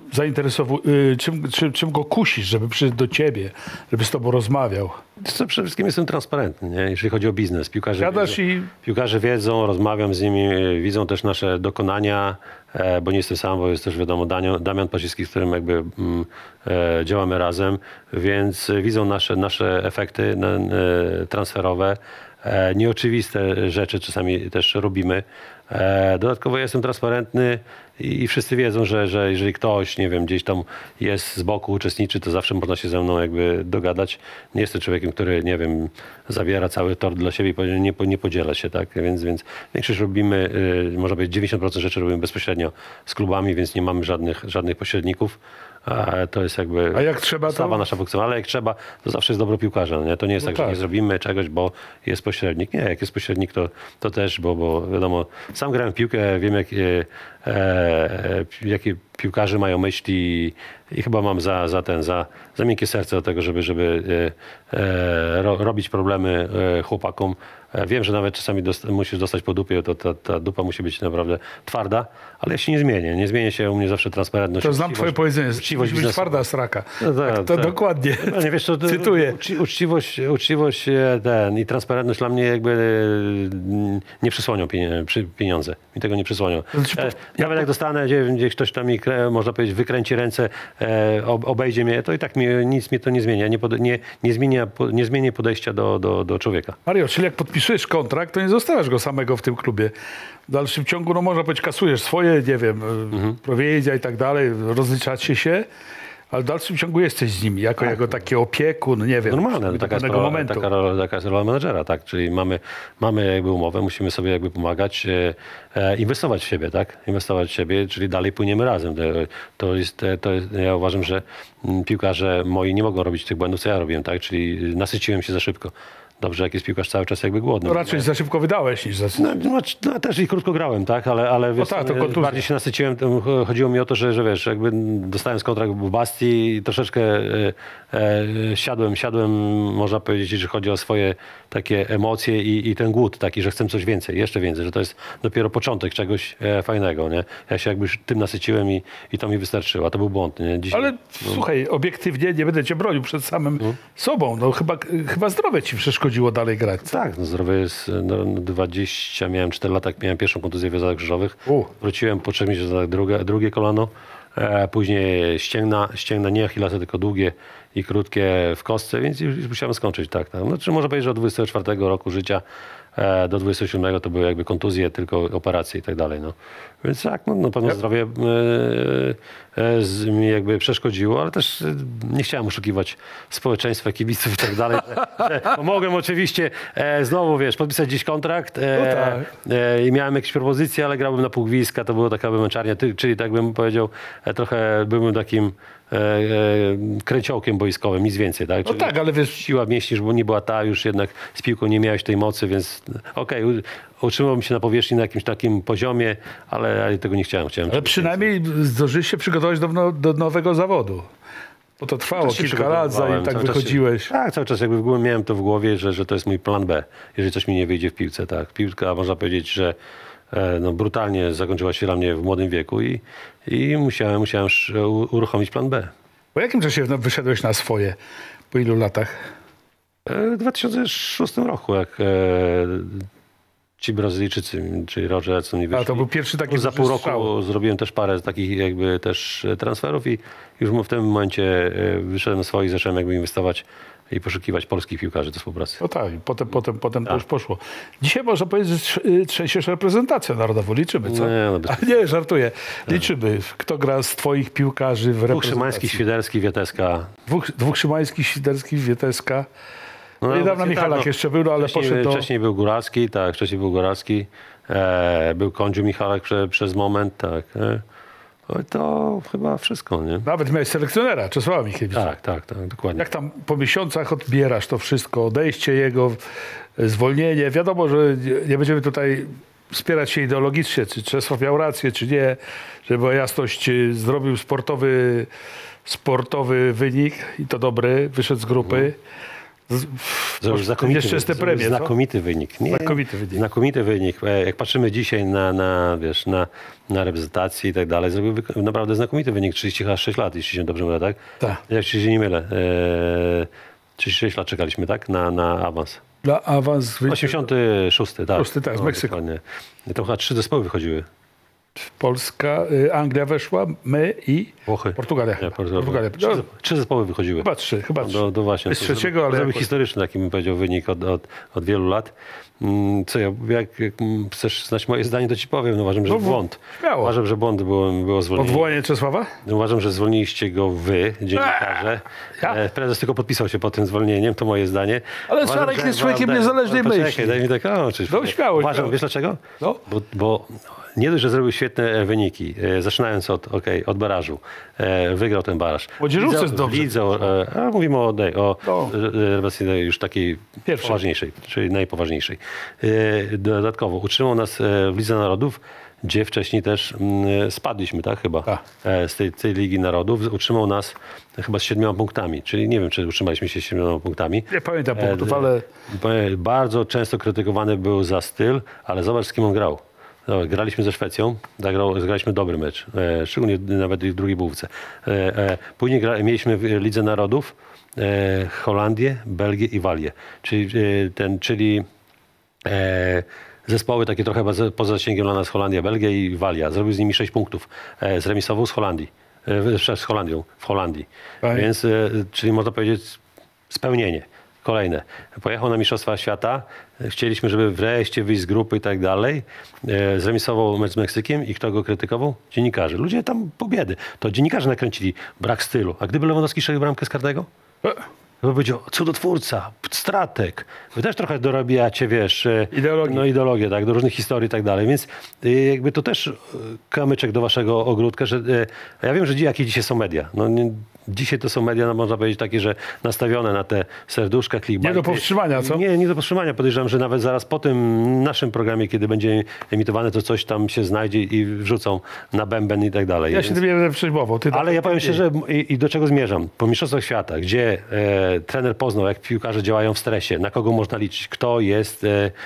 czym go kusisz, żeby przyjść do ciebie, żeby z tobą rozmawiał? Przede wszystkim jestem transparentny, nie? Jeżeli chodzi o biznes. Piłkarze wiedzą, rozmawiam z nimi, widzą też nasze dokonania, bo nie jestem sam, bo jest też wiadomo Damian Płaszczycki, z którym jakby działamy razem, więc widzą nasze efekty transferowe. Nieoczywiste rzeczy czasami też robimy. Dodatkowo jestem transparentny i wszyscy wiedzą, że jeżeli ktoś, nie wiem, gdzieś tam jest z boku, uczestniczy, to zawsze można się ze mną jakby dogadać. Nie jestem człowiekiem, który, nie wiem, zabiera cały tort dla siebie i nie podziela się, tak? Więc większość robimy, można powiedzieć 90% rzeczy robimy bezpośrednio z klubami, więc nie mamy żadnych pośredników. To jest jakby nasza funkcja. Ale jak trzeba, to zawsze jest dobro piłkarza. Nie? To nie jest tak, że nie zrobimy czegoś, bo jest pośrednik. Nie, jak jest pośrednik, to też, bo wiadomo, sam grałem w piłkę, wiem jakie piłkarze mają myśli i chyba mam za miękkie serce do tego, żeby robić problemy chłopakom. Wiem, że nawet czasami musisz dostać po dupie, to ta dupa musi być naprawdę twarda, ale ja się nie zmienię. Nie zmienię się, u mnie zawsze transparentność. To znam twoje powiedzenie, uczciwość twarda sraka. To dokładnie. Nie wiesz, to cytuję. Uczciwość i transparentność dla mnie jakby nie przysłonią pieniądze. Mi tego nie przysłonią. Nawet jak dostanę, gdzieś ktoś tam mi, można powiedzieć, wykręci ręce, obejdzie mnie, to i tak nic mi to nie zmienia. Nie zmienię podejścia do człowieka. Mario, czyli jak podpisujesz kontrakt, to nie zostawiasz go samego w tym klubie. W dalszym ciągu, no można powiedzieć, kasujesz swoje, nie wiem, prowizja i tak dalej, rozliczacie się, ale w dalszym ciągu jesteś z nim, jako taki opiekun, nie wiem. Normalne, taka jest rola menedżera, tak? Czyli mamy jakby umowę, musimy sobie jakby pomagać, inwestować w siebie, tak? Inwestować w siebie, czyli dalej płyniemy razem. Ja uważam, że piłkarze moi nie mogą robić tych błędów, co ja robiłem, tak? Czyli nasyciłem się za szybko. Dobrze, jak jest piłkarz cały czas jakby głodny. No raczej za szybko wydałeś niż za szybko. No, też i krótko grałem, tak? Ale wiesz, bardziej się nasyciłem. Chodziło mi o to, że wiesz, jakby dostałem kontrakt w Bastii i troszeczkę siadłem, można powiedzieć, jeżeli chodzi o swoje takie emocje i ten głód taki, że chcę coś więcej, jeszcze więcej, że to jest dopiero początek czegoś fajnego, nie? Ja się jakby tym nasyciłem i to mi wystarczyło, a to był błąd, nie? Dzisiaj, ale słuchaj, obiektywnie nie będę cię bronił przed samym sobą. No chyba zdrowie ci przeszkodziło dalej grać. Tak, no zdrowie jest 20, miałem 4 lata, jak miałem pierwszą kontuzję wiązach krzyżowych. Wróciłem po 3 miesiącach drugie kolano, później ścięgna nie Achillesa, tylko długie i krótkie w kostce, więc już musiałem skończyć, tak. Znaczy, można powiedzieć, że od 24 roku życia do 27 to były jakby kontuzje, tylko operacje i tak dalej. No. Więc tak, no pewno zdrowie mi jakby przeszkodziło, ale też nie chciałem oszukiwać społeczeństwa, kibiców i tak dalej. Mogłem oczywiście znowu, wiesz, podpisać gdzieś kontrakt i miałem jakieś propozycje, ale grałbym na pół gwizdka, to była taka wymęczarnia, czyli tak bym powiedział, trochę byłbym takim kręciołkiem boiskowym, nic więcej, tak? No tak, ale wiesz... Siła mięśni, bo nie była ta, już jednak z piłką nie miałeś tej mocy, więc utrzymałbym się na powierzchni na jakimś takim poziomie, ale tego nie chciałem. Ale przynajmniej zdążyłeś się przygotować do nowego zawodu. Bo to trwało kilka lat, zanim tak wychodziłeś. Tak, cały czas jakby miałem to w głowie, że to jest mój plan B, jeżeli coś mi nie wyjdzie w piłce, tak. Piłka, można powiedzieć, że brutalnie zakończyła się dla mnie w młodym wieku i musiałem uruchomić plan B. Po jakim czasie wyszedłeś na swoje? Po ilu latach? W 2006 roku, jak ci Brazylijczycy, czyli Roger Edson mi wyszli. A to był pierwszy taki za pół roku zrobiłem też parę takich jakby też transferów i już w tym momencie wyszedłem na swoich, zacząłem jakby inwestować i poszukiwać polskich piłkarzy do współpracy. No tak, potem to już poszło. Dzisiaj można powiedzieć, że trzęsiesz reprezentację narodową. Liczymy, co? Nie, żartuję. Liczymy. Kto gra z twoich piłkarzy w reprezentacji? Szymański, Świderski, Wieteska. Dwóch Szymańskich, Świderskich, Wieteska. No, niedawno Michalak jeszcze był, ale poszedł do... Wcześniej był Góralski, tak, Był Kądziu Michalek przez moment, tak. To chyba wszystko, nie? Nawet miałeś selekcjonera, Czesława Michniewicza. Tak, dokładnie. Jak tam po miesiącach odbierasz to wszystko, odejście jego, zwolnienie? Wiadomo, że nie będziemy tutaj wspierać się ideologicznie, czy Czesław miał rację, czy nie, żeby była jasność, zrobił sportowy wynik i to dobry, wyszedł z grupy. Zrobił znakomity wynik. Nie, znakomity wynik. Jak patrzymy dzisiaj na reprezentację i tak dalej, zrobił naprawdę znakomity wynik. 36 lat, jeśli się dobrze mylę, tak? Tak. Jak się nie mylę. 36 lat czekaliśmy, tak? Na awans. Na awans. 86, tak. 6, tak, z Meksyku. Dokładnie. To chyba 3 zespoły wychodziły. Polska, Anglia weszła, my i Włochy. Portugalia. Nie, Portugalia. 3 zespoły wychodziły. Chyba trzy. Do właśnie. Z trzeciego, ale... To był historyczny, taki bym powiedział, wynik od wielu lat. Co jak chcesz znać moje zdanie, to ci powiem. No, uważam, że błąd. Śmiało. Uważam, że błąd było zwolnienie. Odwołanie Czesława? Uważam, że zwolniliście go wy, dziennikarze. Prezes tylko podpisał się pod tym zwolnieniem, to moje zdanie. Ale Szarek jest człowiekiem niezależnej myśli. Daj mi tak, No śmiało. Uważam, wiesz dlaczego? No. Bo nie dość, że zrobił świetne wyniki, zaczynając od barażu. Wygrał ten baraż. Młodzieżówce jest dobrze. Mówimy o reprezentacji już takiej poważniejszej, czyli najpoważniejszej. Dodatkowo utrzymał nas w Lidze Narodów, gdzie wcześniej też spadliśmy, tak chyba, z tej Ligi Narodów. Utrzymał nas chyba z 7 punktami, czyli nie wiem, czy utrzymaliśmy się z 7 punktami. Nie pamiętam punktów, ale... Bardzo często krytykowany był za styl, ale zobacz, z kim on grał. Graliśmy ze Szwecją, zagraliśmy dobry mecz, szczególnie nawet w drugiej połówce. Później mieliśmy w Lidze Narodów Holandię, Belgię i Walię, czyli zespoły takie trochę poza zasięgiem dla nas Holandia, Belgia i Walia. Zrobił z nimi 6 punktów, zremisował z Holandią w Holandii. Więc, czyli można powiedzieć spełnienie. Kolejne. Pojechał na Mistrzostwa Świata. Chcieliśmy, żeby wreszcie wyjść z grupy i tak dalej. Zremisował mecz z Meksykiem i kto go krytykował? Dziennikarze. Ludzie tam pobiedy. To dziennikarze nakręcili brak stylu. A gdyby Lewandowski strzelił bramkę z karnego? To by powiedział, cudotwórca, strateg. Wy też trochę dorabiacie, wiesz, ideologię, tak, do różnych historii i tak dalej. Więc jakby to też kamyczek do waszego ogródka, że ja wiem, że jakie dzisiaj są media. Dzisiaj to są media, można powiedzieć, takie, że nastawione na te serduszka, clickbait. Nie do powstrzymania, co? Nie do powstrzymania. Podejrzewam, że nawet zaraz po tym naszym programie, kiedy będzie emitowane, to coś tam się znajdzie i wrzucą na bęben i tak dalej. Ja się tym nie będę przejmował. Ale ja powiem szczerze, i do czego zmierzam. Po Mistrzostwach Świata, gdzie trener poznał, jak piłkarze działają w stresie, na kogo można liczyć, kto jest,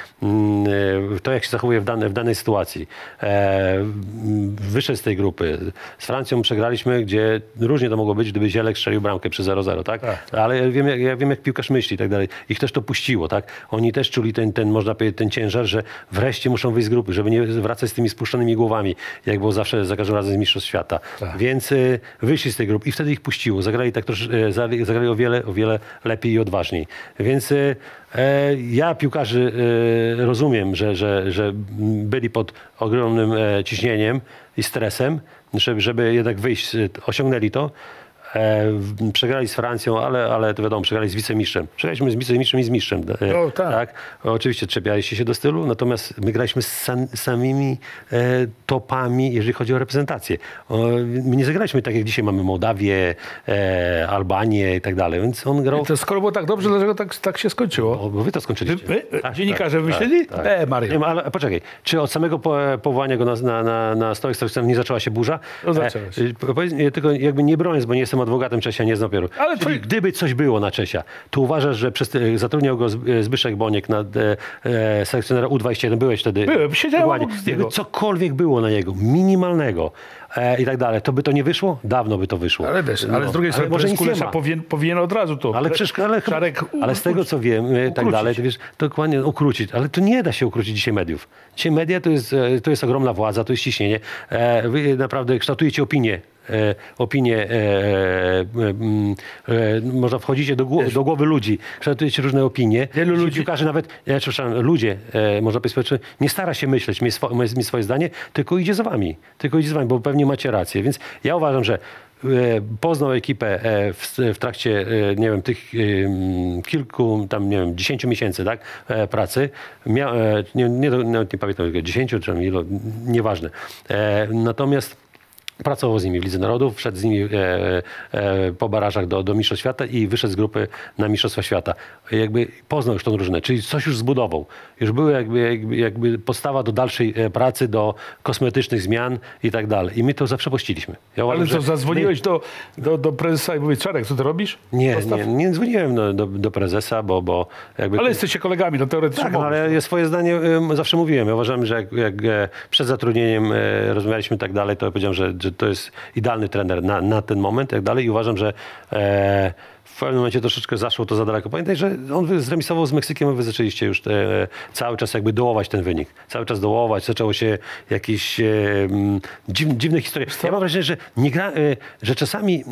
to jak się zachowuje w danej sytuacji. Wyszedł z tej grupy. Z Francją przegraliśmy, gdzie różnie to mogło być, gdyby Zielek strzelił bramkę przy 0-0, tak? Ale ja wiem, jak piłkarz myśli i tak dalej. Ich też to puściło, tak? Oni też czuli można powiedzieć, ten ciężar, że wreszcie muszą wyjść z grupy, żeby nie wracać z tymi spuszczonymi głowami, jak było zawsze za każdym razem z Mistrzostw Świata. Więc wyszli z tej grupy i wtedy ich puściło. Zagrali tak zagrali o wiele lepiej i odważniej. Więc ja piłkarzy rozumiem, że byli pod ogromnym ciśnieniem i stresem, żeby jednak wyjść, osiągnęli to. Przegrali z Francją, ale to wiadomo, przegrali z wicemistrzem. Przegraliśmy z wicemistrzem i z mistrzem. Tak. Oczywiście czepialiście się do stylu, natomiast my graliśmy z samymi topami, jeżeli chodzi o reprezentację. My nie zagraliśmy tak, jak dzisiaj mamy Mołdawię, Albanię i tak dalej, więc on grał... To skoro było tak dobrze, dlaczego tak się skończyło? Bo wy to skończyliście. Dziennikarze wymyślili? Mario. Nie, ale poczekaj, czy od samego powołania go na stołek selekcjonerów nie zaczęła się burza? No zaczęła się. Tylko jakby nie broniąc, bo nie jestem adwokatem Czesia, nie znam papieru. Ale gdyby coś było na Czesia, to uważasz, że zatrudniał go Zbyszek Boniek na selekcjonera U21, byłeś wtedy? Byłem, siedziałem obok niego. Cokolwiek było na niego, minimalnego i tak dalej, to by to nie wyszło? Dawno by to wyszło. Ale wiesz, ale z drugiej strony może nic nie ma. powinien od razu to. Ale z tego, co wiem, tak dalej, to wiesz, dokładnie ukrócić. Ale to nie da się ukrócić dzisiaj mediów. Dzisiaj media to jest ogromna władza, to jest ciśnienie. Wy naprawdę kształtujecie opinie, można wchodzicie do głowy ludzi, kształtujecie różne opinie. Wielu ludzi... Piłkarze nawet, ludzie, można powiedzieć, nie stara się myśleć, mieć swoje zdanie, tylko idzie za wami, bo pewnie macie rację. Więc ja uważam, że poznał ekipę w trakcie, nie wiem, tych kilku, tam nie wiem, 10 miesięcy, tak, pracy. Nie pamiętam, 10 czy ilu, nieważne. Natomiast pracował z nimi w Lidze Narodów, wszedł z nimi po barażach do Mistrzostw Świata i wyszedł z grupy na Mistrzostwa Świata. Jakby poznał już tą drużynę, czyli coś już zbudował. Już były jakby podstawa do dalszej pracy, do kosmetycznych zmian i tak dalej. I my to zaprzepuściliśmy. Ja uważam, Ale to zadzwoniłeś do prezesa i mówisz, Czarek, co ty robisz? Nie dzwoniłem do prezesa, bo jakby... Ale jesteście kolegami, no teoretycznie Tak, ale swoje zdanie zawsze mówiłem. Ja uważam, że jak przed zatrudnieniem rozmawialiśmy i tak dalej, to powiedziałem, że to jest idealny trener na ten moment i tak dalej. I uważam, że w pewnym momencie troszeczkę zaszło to za daleko. Pamiętaj, że on zremisował z Meksykiem, a wy zaczęliście już cały czas jakby dołować ten wynik. Cały czas dołować, zaczęło się jakieś dziwne historie. Ja mam wrażenie, że nie gra, że czasami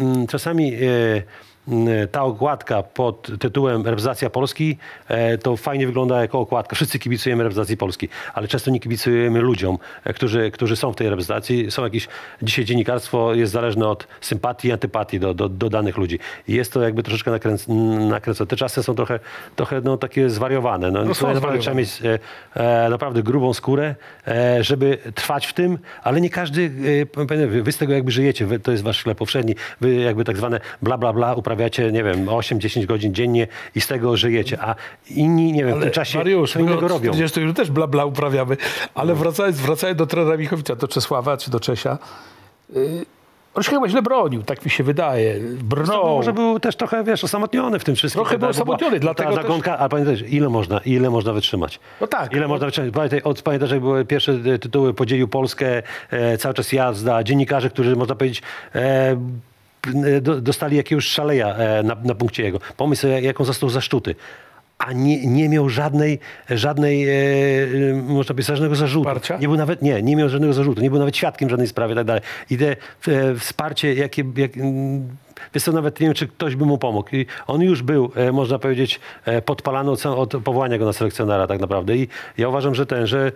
ta okładka pod tytułem reprezentacja Polski to fajnie wygląda jako okładka. Wszyscy kibicujemy reprezentacji Polski, ale często nie kibicujemy ludziom, którzy są w tej reprezentacji. Są jakieś, dzisiaj dziennikarstwo jest zależne od sympatii i antypatii do danych ludzi. I jest to jakby troszeczkę nakręcone. Te czasy są trochę no, takie zwariowane. No, trzeba mieć naprawdę grubą skórę, żeby trwać w tym, ale nie każdy, wy z tego jakby żyjecie, to jest wasz chleb powszedni. Wy jakby tak zwane bla bla bla uprawiacie, nie wiem, 8-10 godzin dziennie i z tego żyjecie, a inni, nie wiem, w tym czasie Mariusz, co innego robią. 40 już też bla bla uprawiamy, ale wracając do trenera Michowicza, do Czesława czy do Czesia, on się chyba źle bronił, tak mi się wydaje. Brnął. Może był też trochę, wiesz, osamotniony w tym wszystkim. Trochę był osamotniony, dlatego ta nagonka, ale pamiętaj, ile można wytrzymać? No tak. Ile można wytrzymać? Pamiętasz, jak były pierwsze tytuły, podzielił Polskę, cały czas jazda, dziennikarze, którzy, można powiedzieć, dostali jakiegoś szaleja na punkcie jego. Pomysł, jaką został zaszczuty. A nie miał żadnej można powiedzieć, żadnego zarzutu. Wsparcia? Nie był nawet, nie miał żadnego zarzutu. Nie był nawet świadkiem żadnej sprawy i tak dalej. I te wsparcie, wiesz co, nawet nie wiem, czy ktoś by mu pomógł. I on już był, można powiedzieć, podpalany od powołania go na selekcjonera tak naprawdę. I ja uważam, że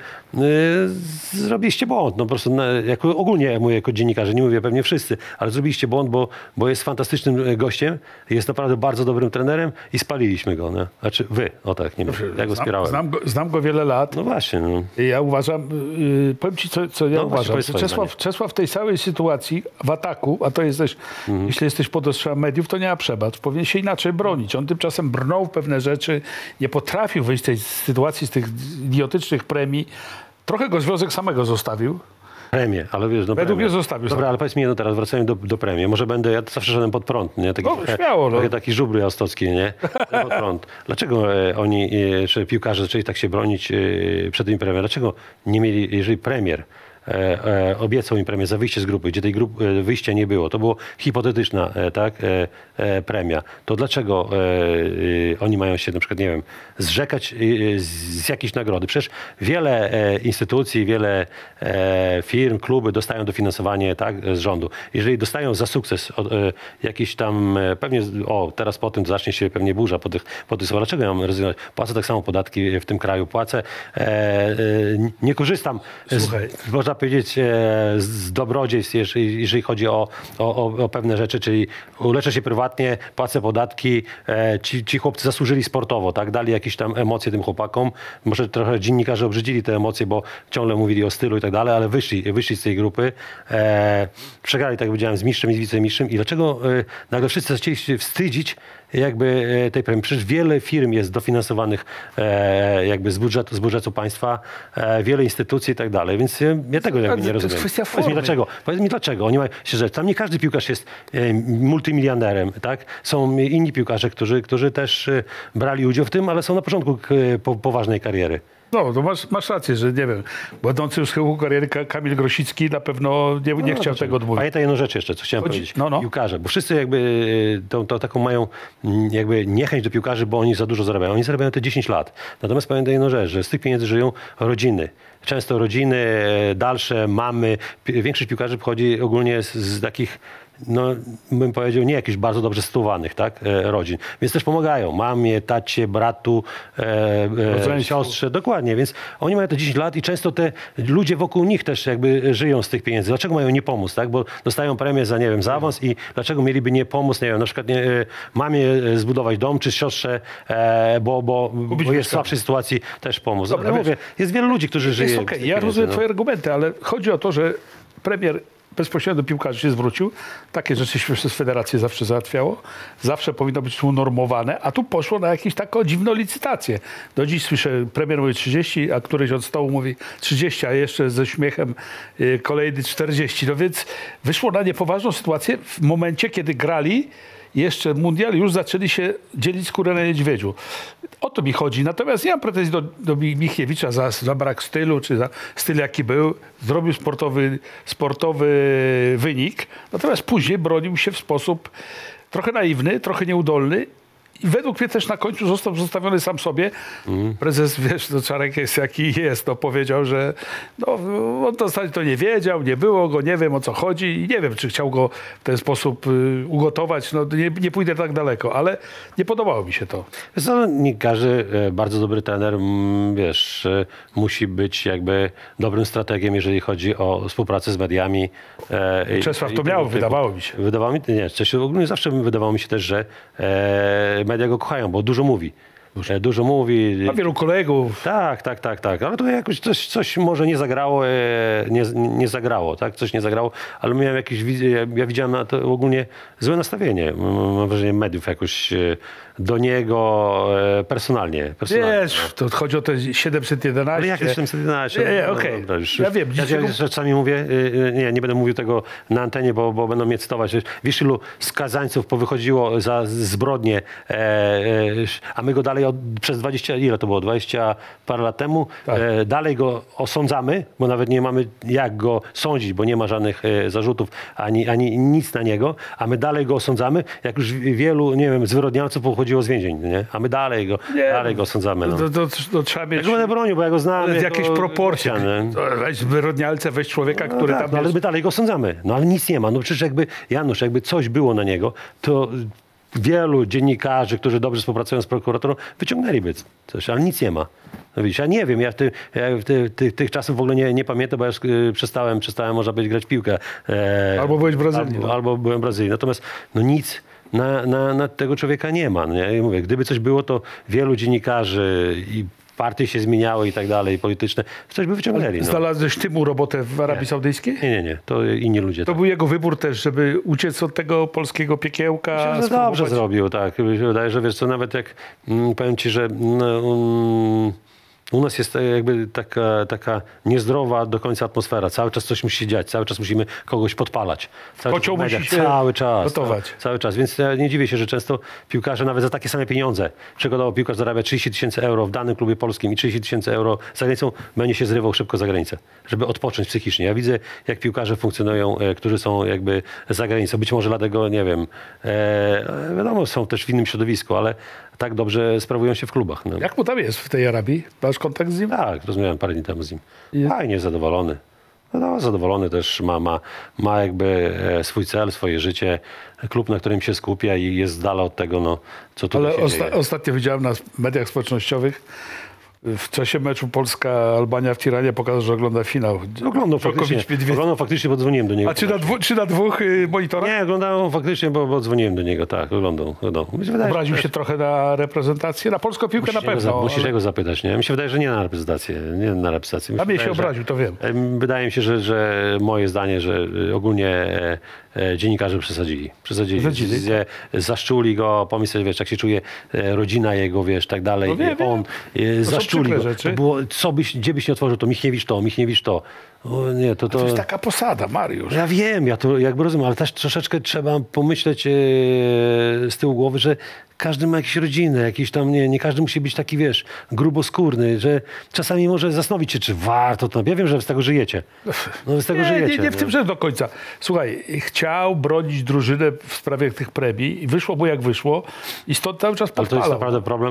zrobiliście błąd. No po prostu, ogólnie ja mówię jako dziennikarze, nie mówię pewnie wszyscy, ale zrobiliście błąd, bo jest fantastycznym gościem, jest naprawdę bardzo dobrym trenerem i spaliliśmy go. No. Znaczy wy, tak, nie wiem, ja go wspierałem. Znam go wiele lat. No właśnie. No. Ja uważam, powiem ci, co ja uważam. Czesław w tej całej sytuacji w ataku, a to jest też, jeśli jesteś pod ostrzałem mediów, to nie ma przebacz. Powinien się inaczej bronić. On tymczasem brnął w pewne rzeczy, nie potrafił wyjść z tej sytuacji, z tych idiotycznych premii. Trochę go związek samego zostawił. Premię, ale wiesz, według mnie zostawił. Dobra, ale powiedz mi jedno teraz, wracając do premii. Może będę, ja zawsze szedłem pod prąd, nie? Śmiało. Trochę taki żubry ostocki, nie? Pod prąd. Dlaczego oni, czy piłkarze zaczęli tak się bronić przed tymi premiami? Dlaczego nie mieli, jeżeli premier obiecał im premię za wyjście z grupy, gdzie tej wyjścia nie było, to było hipotetyczna premia, to dlaczego oni mają się na przykład, nie wiem, zrzekać z jakiejś nagrody? Przecież wiele instytucji, wiele firm, kluby dostają dofinansowanie z rządu. Jeżeli dostają za sukces jakiś tam, pewnie, teraz po tym zacznie się pewnie burza po tych słowach. Dlaczego ja mam rezygnować? Płacę tak samo podatki w tym kraju, płacę, nie korzystam można powiedzieć, z dobrodziejstw, jeżeli chodzi o pewne rzeczy, czyli uleczę się prywatnie, płacę podatki, ci chłopcy zasłużyli sportowo, tak? Dali jakieś tam emocje tym chłopakom. Może trochę dziennikarze obrzydzili te emocje, bo ciągle mówili o stylu i tak dalej, ale wyszli z tej grupy. Przegrali, tak jak powiedziałem, z mistrzem i z wicemistrzem. I dlaczego nagle wszyscy zaczęli się wstydzić jakby tej premii? Przecież wiele firm jest dofinansowanych jakby z budżetu państwa, wiele instytucji i tak dalej, więc ja tego jakby nie rozumiem. To jest kwestia formy. Powiedz mi dlaczego. Oni mają się rzecz. Tam nie każdy piłkarz jest multimiliarderem, tak? Są inni piłkarze, którzy też brali udział w tym, ale są na początku poważnej kariery. No, to masz rację, że nie wiem, będący już chyba kariery Kamil Grosicki na pewno nie chciał tego odmówić. Pamiętaj jedną rzecz jeszcze, co chciałem powiedzieć. Piłkarze, bo wszyscy jakby to taką mają jakby niechęć do piłkarzy, bo oni za dużo zarabiają. Oni zarabiają te 10 lat. Natomiast pamiętaj jedną rzecz, że z tych pieniędzy żyją rodziny. Często rodziny, dalsze, mamy. Większość piłkarzy pochodzi ogólnie z takich no bym powiedział, nie jakichś bardzo dobrze sytuowanych, tak, rodzin. Więc też pomagają mamie, tacie, bratu, siostrze, dokładnie. Więc oni mają te 10 lat i często te ludzie wokół nich też jakby żyją z tych pieniędzy. Dlaczego mają nie pomóc, tak? Bo dostają premię za, nie wiem, za awans i dlaczego mieliby nie pomóc, nie wiem, na przykład mamie zbudować dom, czy siostrze, bo jest w słabszej sytuacji też pomóc. Dobra, ja mówię, jest wielu ludzi, którzy żyją. Jest okej, ja rozumiem twoje argumenty, ale chodzi o to, że premier bezpośrednio do piłkarzy się zwrócił. Takie rzeczy się przez federację zawsze załatwiało. Zawsze powinno być unormowane, a tu poszło na jakąś taką dziwną licytację. Do dziś słyszę, premier mówi 30, a któryś od stołu mówi 30, a jeszcze ze śmiechem kolejny 40. No więc wyszło na niepoważną sytuację w momencie, kiedy grali jeszcze mundial, już zaczęli się dzielić skórę na niedźwiedziu. O to mi chodzi. Natomiast nie mam pretensji do Michniewicza za brak stylu, czy za styl jaki był. Zrobił sportowy wynik. Natomiast później bronił się w sposób trochę naiwny, trochę nieudolny. I według mnie też na końcu został zostawiony sam sobie. Prezes, wiesz, no Czarek jest jaki jest, to powiedział, że no, on to nie wiedział, nie było go, nie wiem o co chodzi i nie wiem, czy chciał go w ten sposób ugotować. No, nie pójdę tak daleko, ale nie podobało mi się to. Nie każdy bardzo dobry trener, wiesz, musi być jakby dobrym strategiem, jeżeli chodzi o współpracę z mediami. Czesław to miał, wydawało mi się. Wydawało mi się, nie, ogólnie zawsze wydawało mi się też, że media go kochają, bo dużo mówi. Dużo mówi. Ma wielu kolegów. Tak. Ale to jakoś coś może nie zagrało, nie zagrało, tak? Coś nie zagrało, ale miałem jakieś, ja widziałem na to ogólnie złe nastawienie. Mam wrażenie mediów jakoś do niego personalnie. Wiesz, to chodzi o te 711. Ale jak 711? Okej. Ja wiem. Ja czasami mówię, nie będę mówił tego na antenie, bo będą mnie cytować. Wiesz, ilu skazańców powychodziło za zbrodnie, a my go dalej przez 20, ile to było? 20 parę lat temu. Tak. Dalej go osądzamy, bo nawet nie mamy jak go sądzić, bo nie ma żadnych zarzutów, ani nic na niego, a my dalej go osądzamy, jak już wielu, nie wiem, zwyrodnialców pochodziło z więzień, nie? A my dalej go osądzamy. No. To trzeba mieć... Ja go będę bronił, bo ja go znam. W jakiejś proporcji. Weź zwyrodnialce, weź człowieka, który tam... No, ale my dalej go osądzamy. No ale nic nie ma. No przecież jakby, Janusz, jakby coś było na niego, to wielu dziennikarzy, którzy dobrze współpracują z prokuraturą, wyciągnęliby coś, ale nic nie ma. No widzisz, ja nie wiem, tych czasów w ogóle nie pamiętam, bo ja już przestałem można powiedzieć, grać w piłkę. Albo byłeś w Brazylii. Albo byłem w Brazylii. Natomiast no nic na tego człowieka nie ma. No nie? Mówię, gdyby coś było, to wielu dziennikarzy i partie się zmieniały i tak dalej, polityczne, coś by wyciągnęli. No. Znalazłeś ty mu robotę w Arabii Saudyjskiej? Nie. To inni ludzie. To był jego wybór też, żeby uciec od tego polskiego piekiełka. Myślę, że dobrze zrobił, tak. Mi się wydaje, że wiesz co, nawet jak powiem ci, że u nas jest jakby taka niezdrowa do końca atmosfera. Cały czas coś musi się dziać, cały czas musimy kogoś podpalać. Kocioł musi się gotować. Cały czas. Więc ja nie dziwię się, że często piłkarze nawet za takie same pieniądze, przykładowo piłkarz zarabia 30 000 euro w danym klubie polskim i 30 000 euro za granicą, będzie się zrywał szybko za granicę, żeby odpocząć psychicznie. Ja widzę, jak piłkarze funkcjonują, którzy są jakby za granicą. Być może dlatego, nie wiem, wiadomo, są też w innym środowisku, ale tak dobrze sprawują się w klubach. No. Jak mu tam jest w tej Arabii? Masz kontakt z nim? Tak, rozmawiałem parę dni temu z nim. Fajnie, zadowolony. No, zadowolony też ma jakby swój cel, swoje życie, klub, na którym się skupia i jest z dala od tego, no, co tu się dzieje. Ostatnio widziałem na mediach społecznościowych, w czasie meczu Polska-Albania w Tiranie pokazał, że ogląda finał. Oglądał faktycznie, bo dzwoniłem do niego. A czy na dwóch monitorach? Nie, oglądał faktycznie, bo dzwoniłem do niego, tak, oglądał. Obraził się trochę na reprezentację, na polską piłkę na pewno. Musisz jego zapytać, nie? Mi się wydaje, że nie na reprezentację. A mnie się obraził, to wiem. Wydaje mi się, że moje zdanie, że ogólnie dziennikarze przesadzili. Zaszczuli go, pomyśl sobie, wiesz, jak się czuje rodzina jego, wiesz, tak dalej. No wiem. On zaszczuli go. To było, gdzie byś nie otworzył, to Michniewicz to. O, nie, to jest taka posada, Mariusz. Ja wiem, ja to jakby rozumiem, ale też troszeczkę trzeba pomyśleć z tyłu głowy, że każdy ma jakieś rodziny, jakiś tam, nie każdy musi być taki, wiesz, gruboskórny, że czasami może zastanowić się, czy warto to. Ja wiem, że z tego żyjecie. No, z tego żyjecie. Nie w tym, że do końca. Słuchaj, chciał bronić drużynę w sprawie tych premii i wyszło mu jak wyszło i stąd cały czas podpalał. Ale to jest naprawdę problem?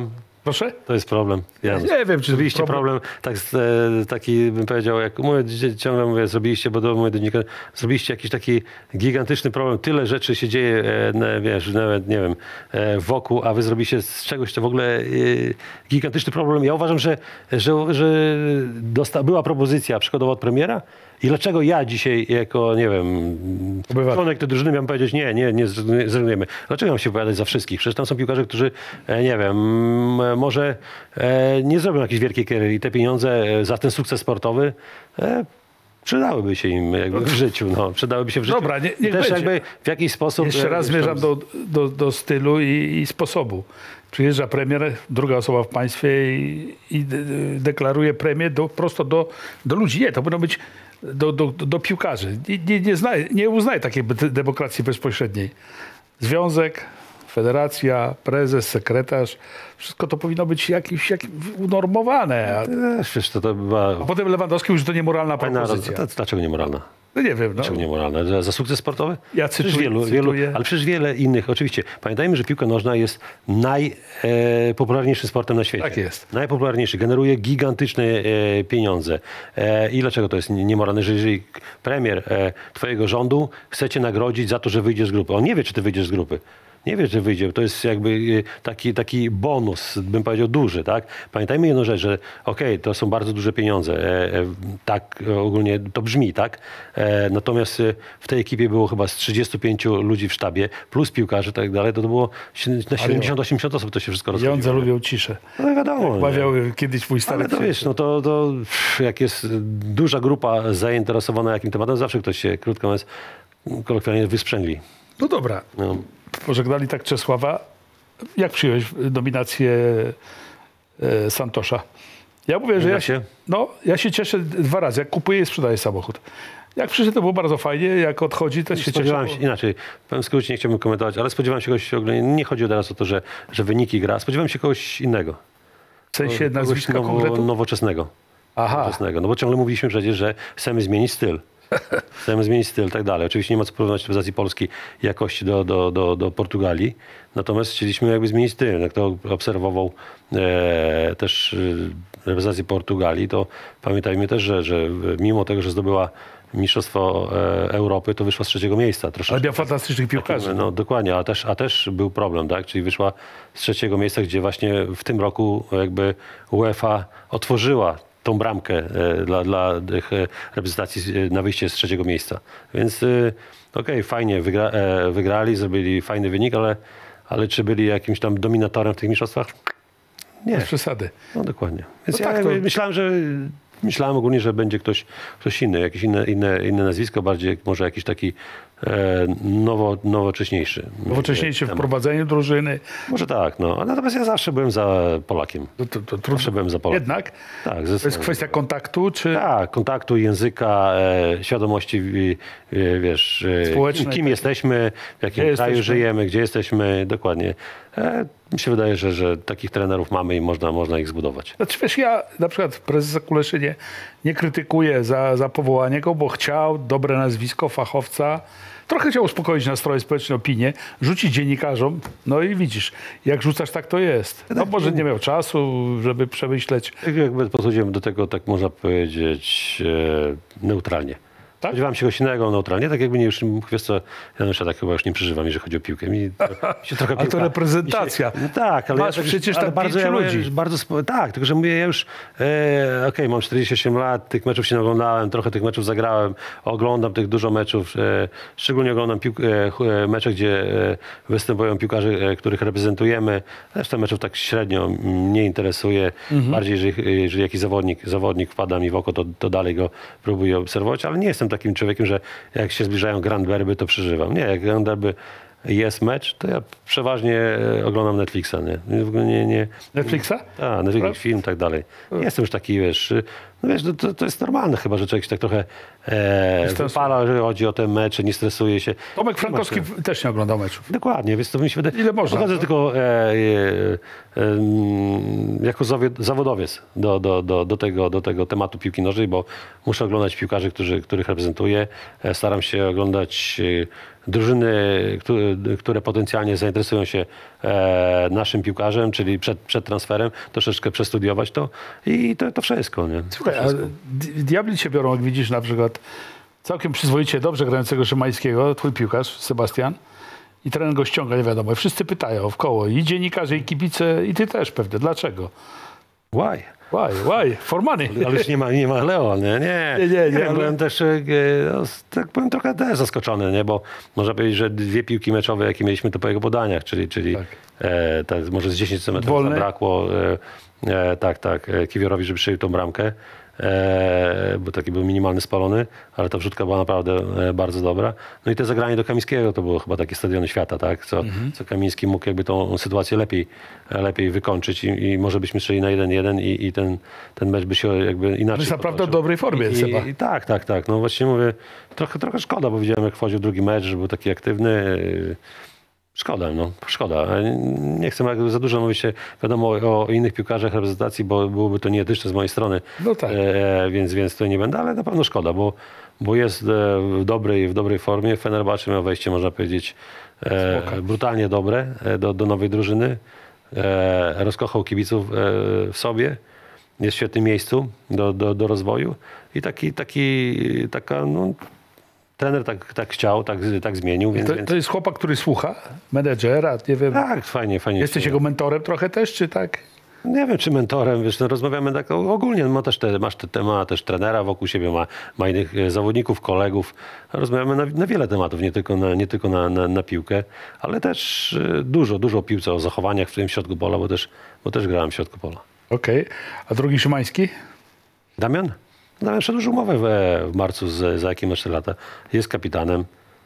Proszę? To jest problem. Janusz. Nie wiem, czy Zrobiliście problem tak, taki, bym powiedział, jak mówię, ciągle mówię, zrobiliście, bo do mojego dziennika, zrobiliście jakiś taki gigantyczny problem. Tyle rzeczy się dzieje, wiesz, nawet, nie wiem, wokół, a wy zrobiliście z czegoś, to w ogóle gigantyczny problem. Ja uważam, że była propozycja przykładowo od premiera i dlaczego ja dzisiaj jako, nie wiem, członek tej drużyny miałem powiedzieć, nie zrezygnujemy. Dlaczego mam się wypowiadać za wszystkich? Przecież tam są piłkarze, którzy, nie wiem, może nie zrobią jakiejś wielkiej kariery i te pieniądze za ten sukces sportowy przydałyby się im jakby w życiu. No, przydałyby się w życiu. Dobra, niech też będzie. jakby w jakiś sposób... Jeszcze raz zmierzam do stylu i sposobu. Przyjeżdża premier, druga osoba w państwie i deklaruje premię prosto do ludzi. Nie, to będą być do piłkarzy. Nie uznaje takiej demokracji bezpośredniej. Związek, federacja, prezes, sekretarz, wszystko to powinno być jakieś unormowane. Wiesz, to była... A potem Lewandowski już to niemoralna propozycja. Dlaczego niemoralna? No nie wiem. No. Dlaczego niemoralna? Za sukces sportowy? Ja cytuję. Ale przecież wiele innych, oczywiście. Pamiętajmy, że piłka nożna jest najpopularniejszym sportem na świecie. Tak jest. Najpopularniejszy. Generuje gigantyczne pieniądze. I dlaczego to jest niemoralne? Że jeżeli premier twojego rządu chce cię nagrodzić za to, że wyjdziesz z grupy. On nie wie, czy ty wyjdziesz z grupy. Nie wie, czy wyjdzie. To jest jakby taki bonus, bym powiedział, duży, tak? Pamiętajmy jedną rzecz, że to są bardzo duże pieniądze. Tak ogólnie to brzmi, tak? Natomiast w tej ekipie było chyba z 35 ludzi w sztabie, plus piłkarzy, tak dalej, to było na 70-80 osób, to się wszystko rozchodziło. Pieniądze lubią ciszę. No wiadomo. Mawiał kiedyś mój stary. Ale to wiesz, no to jak jest duża grupa zainteresowana jakim tematem, zawsze ktoś się, krótko mówiąc, kolokwialnie wysprzęgli. No dobra. No. Pożegnali tak Czesława. Jak przyjąłeś nominację Santosza? Ja mówię, że ja się cieszę 2 razy. Jak kupuję i sprzedaję samochód. Jak przyszedł, to było bardzo fajnie. Jak odchodzi, też się cieszę. Inaczej, w pewnym skrócie nie chciałbym komentować, ale spodziewałem się kogoś, nie chodzi teraz o to, że wyniki gra. Spodziewałem się kogoś innego. W sensie nazwiska konkretu? Nowoczesnego. Aha. Nowoczesnego. No bo ciągle mówiliśmy przecież, że chcemy zmienić styl. Chcemy zmienić styl i tak dalej. Oczywiście nie ma co porównywać reprezentacji Polski jakości do Portugalii. Natomiast chcieliśmy jakby zmienić styl. Jak to obserwował też reprezentację Portugalii, to pamiętajmy też, że mimo tego, że zdobyła Mistrzostwo Europy, to wyszła z 3. miejsca. Ale miał fantastycznych piłkarzy. No dokładnie, a też był problem, tak? Czyli wyszła z 3. miejsca, gdzie właśnie w tym roku jakby UEFA otworzyła tą bramkę dla tych reprezentacji na wyjście z 3. miejsca. Więc fajnie wygrali, zrobili fajny wynik, ale czy byli jakimś tam dominatorem w tych mistrzostwach? Nie. Bez przesady. No dokładnie. Więc No tak, myślałem ogólnie, że będzie ktoś inny, jakieś inne nazwisko, bardziej może jakiś taki nowocześniejszy. Nowocześniejszy w prowadzeniu drużyny. Może tak, no. Natomiast ja zawsze byłem za Polakiem. Zawsze byłem za Polakiem. Jednak? Tak. To jest kwestia kontaktu, czy... Tak, kontaktu, języka, świadomości, wiesz, kim jesteśmy, w jakim kraju żyjemy, gdzie jesteśmy, dokładnie. Mi się wydaje, że takich trenerów mamy i można ich zbudować. Znaczy, wiesz, ja na przykład prezesa Kuleszy nie krytykuję za powołanie go, bo chciał dobre nazwisko, fachowca. Trochę chciał uspokoić nastroje społeczne, opinie, rzucić dziennikarzom. No i widzisz, jak rzucasz, tak to jest. No może nie miał czasu, żeby przemyśleć. Jakby podchodziłem do tego, tak można powiedzieć, neutralnie. Tak? Spodziewałem się czegoś innego, neutralnie, tak jakby nie już, wiesz co, ja tak chyba już nie przeżywam, jeżeli chodzi o piłkę. A to reprezentacja. Tak, ale masz przecież tak bardzo ludzi. Tak, tylko że mówię, ja już mam 48 lat, tych meczów się oglądałem, trochę tych meczów zagrałem, oglądam tych dużo meczów, szczególnie oglądam mecze, gdzie występują piłkarze, których reprezentujemy. Reszta meczów tak średnio mnie interesuje. Bardziej, jeżeli jakiś zawodnik wpada mi w oko, to dalej go próbuję obserwować, ale nie jestem takim człowiekiem, że jak się zbliżają Grand Derby, to przeżywam. Nie, jak Grand Derby jest mecz, to ja przeważnie oglądam Netflixa. Nie. Netflixa? Tak, Netflix, film i tak dalej. Nie jestem już taki, wiesz, no wiesz, to jest normalne chyba, że człowiek się tak trochę wypala, jeżeli chodzi o te mecze, nie stresuje się. Tomek Frankowski też nie oglądał meczów. Dokładnie, więc to mi się wydaje... Ile można? Podchodzę tylko jako zawodowiec do tego tematu piłki nożnej, bo muszę oglądać piłkarzy, których reprezentuję. Staram się oglądać drużyny, które potencjalnie zainteresują się naszym piłkarzem, czyli przed transferem, troszeczkę przestudiować to i to wszystko. Nie? Słuchaj, a diabli cię biorą, jak widzisz na przykład całkiem przyzwoicie dobrze grającego Szymańskiego, twój piłkarz, Sebastian, i trener go ściąga, nie wiadomo. I wszyscy pytają w koło, i dziennikarze, i kibice, i ty też pewnie. Dlaczego? Why? Why? For money. Ale już nie ma Leo, nie? Nie, ale... Byłem też, tak powiem, trochę też zaskoczony, nie? Bo można powiedzieć, że 2 piłki meczowe, jakie mieliśmy, to po jego podaniach, czyli tak. Może z 10 cm zabrakło Kiwiorowi, żeby strzelił tą bramkę. Bo taki był minimalny spalony, ale ta wrzutka była naprawdę bardzo dobra. No i te zagranie do Kamińskiego to było chyba takie stadiony świata, tak? Co Kamiński mógł jakby tą sytuację lepiej wykończyć i może byśmy strzeli na 1-1 i ten mecz by się jakby inaczej... To jest naprawdę w dobrej formie, Seba. Tak. No właśnie mówię, trochę szkoda, bo widziałem, jak wchodził drugi mecz, że był taki aktywny. Szkoda. Nie chcę za dużo mówić wiadomo o innych piłkarzach reprezentacji, bo byłoby to nieetyczne z mojej strony, no tak. więc to nie będę, ale na pewno szkoda, bo jest w dobrej formie. Fenerbahce miał wejście, można powiedzieć, brutalnie dobre do nowej drużyny. Rozkochał kibiców w sobie. Jest w świetnym miejscu do rozwoju i taka trener tak chciał, tak zmienił. Więc, to jest chłopak, który słucha menedżera, nie wiem. Tak, fajnie. Jesteś jego mentorem trochę też, czy tak? Nie wiem, czy mentorem, wiesz, rozmawiamy tak ogólnie. Ma też trenera wokół siebie, ma innych zawodników, kolegów. Rozmawiamy na wiele tematów, nie tylko na piłkę, ale też dużo o piłce, o zachowaniach w tym środku pola, bo też grałem w środku pola. Okej. A drugi Szymański? Damian przedłużył umowę w marcu za jakie 3 lata. Jest kapitanem.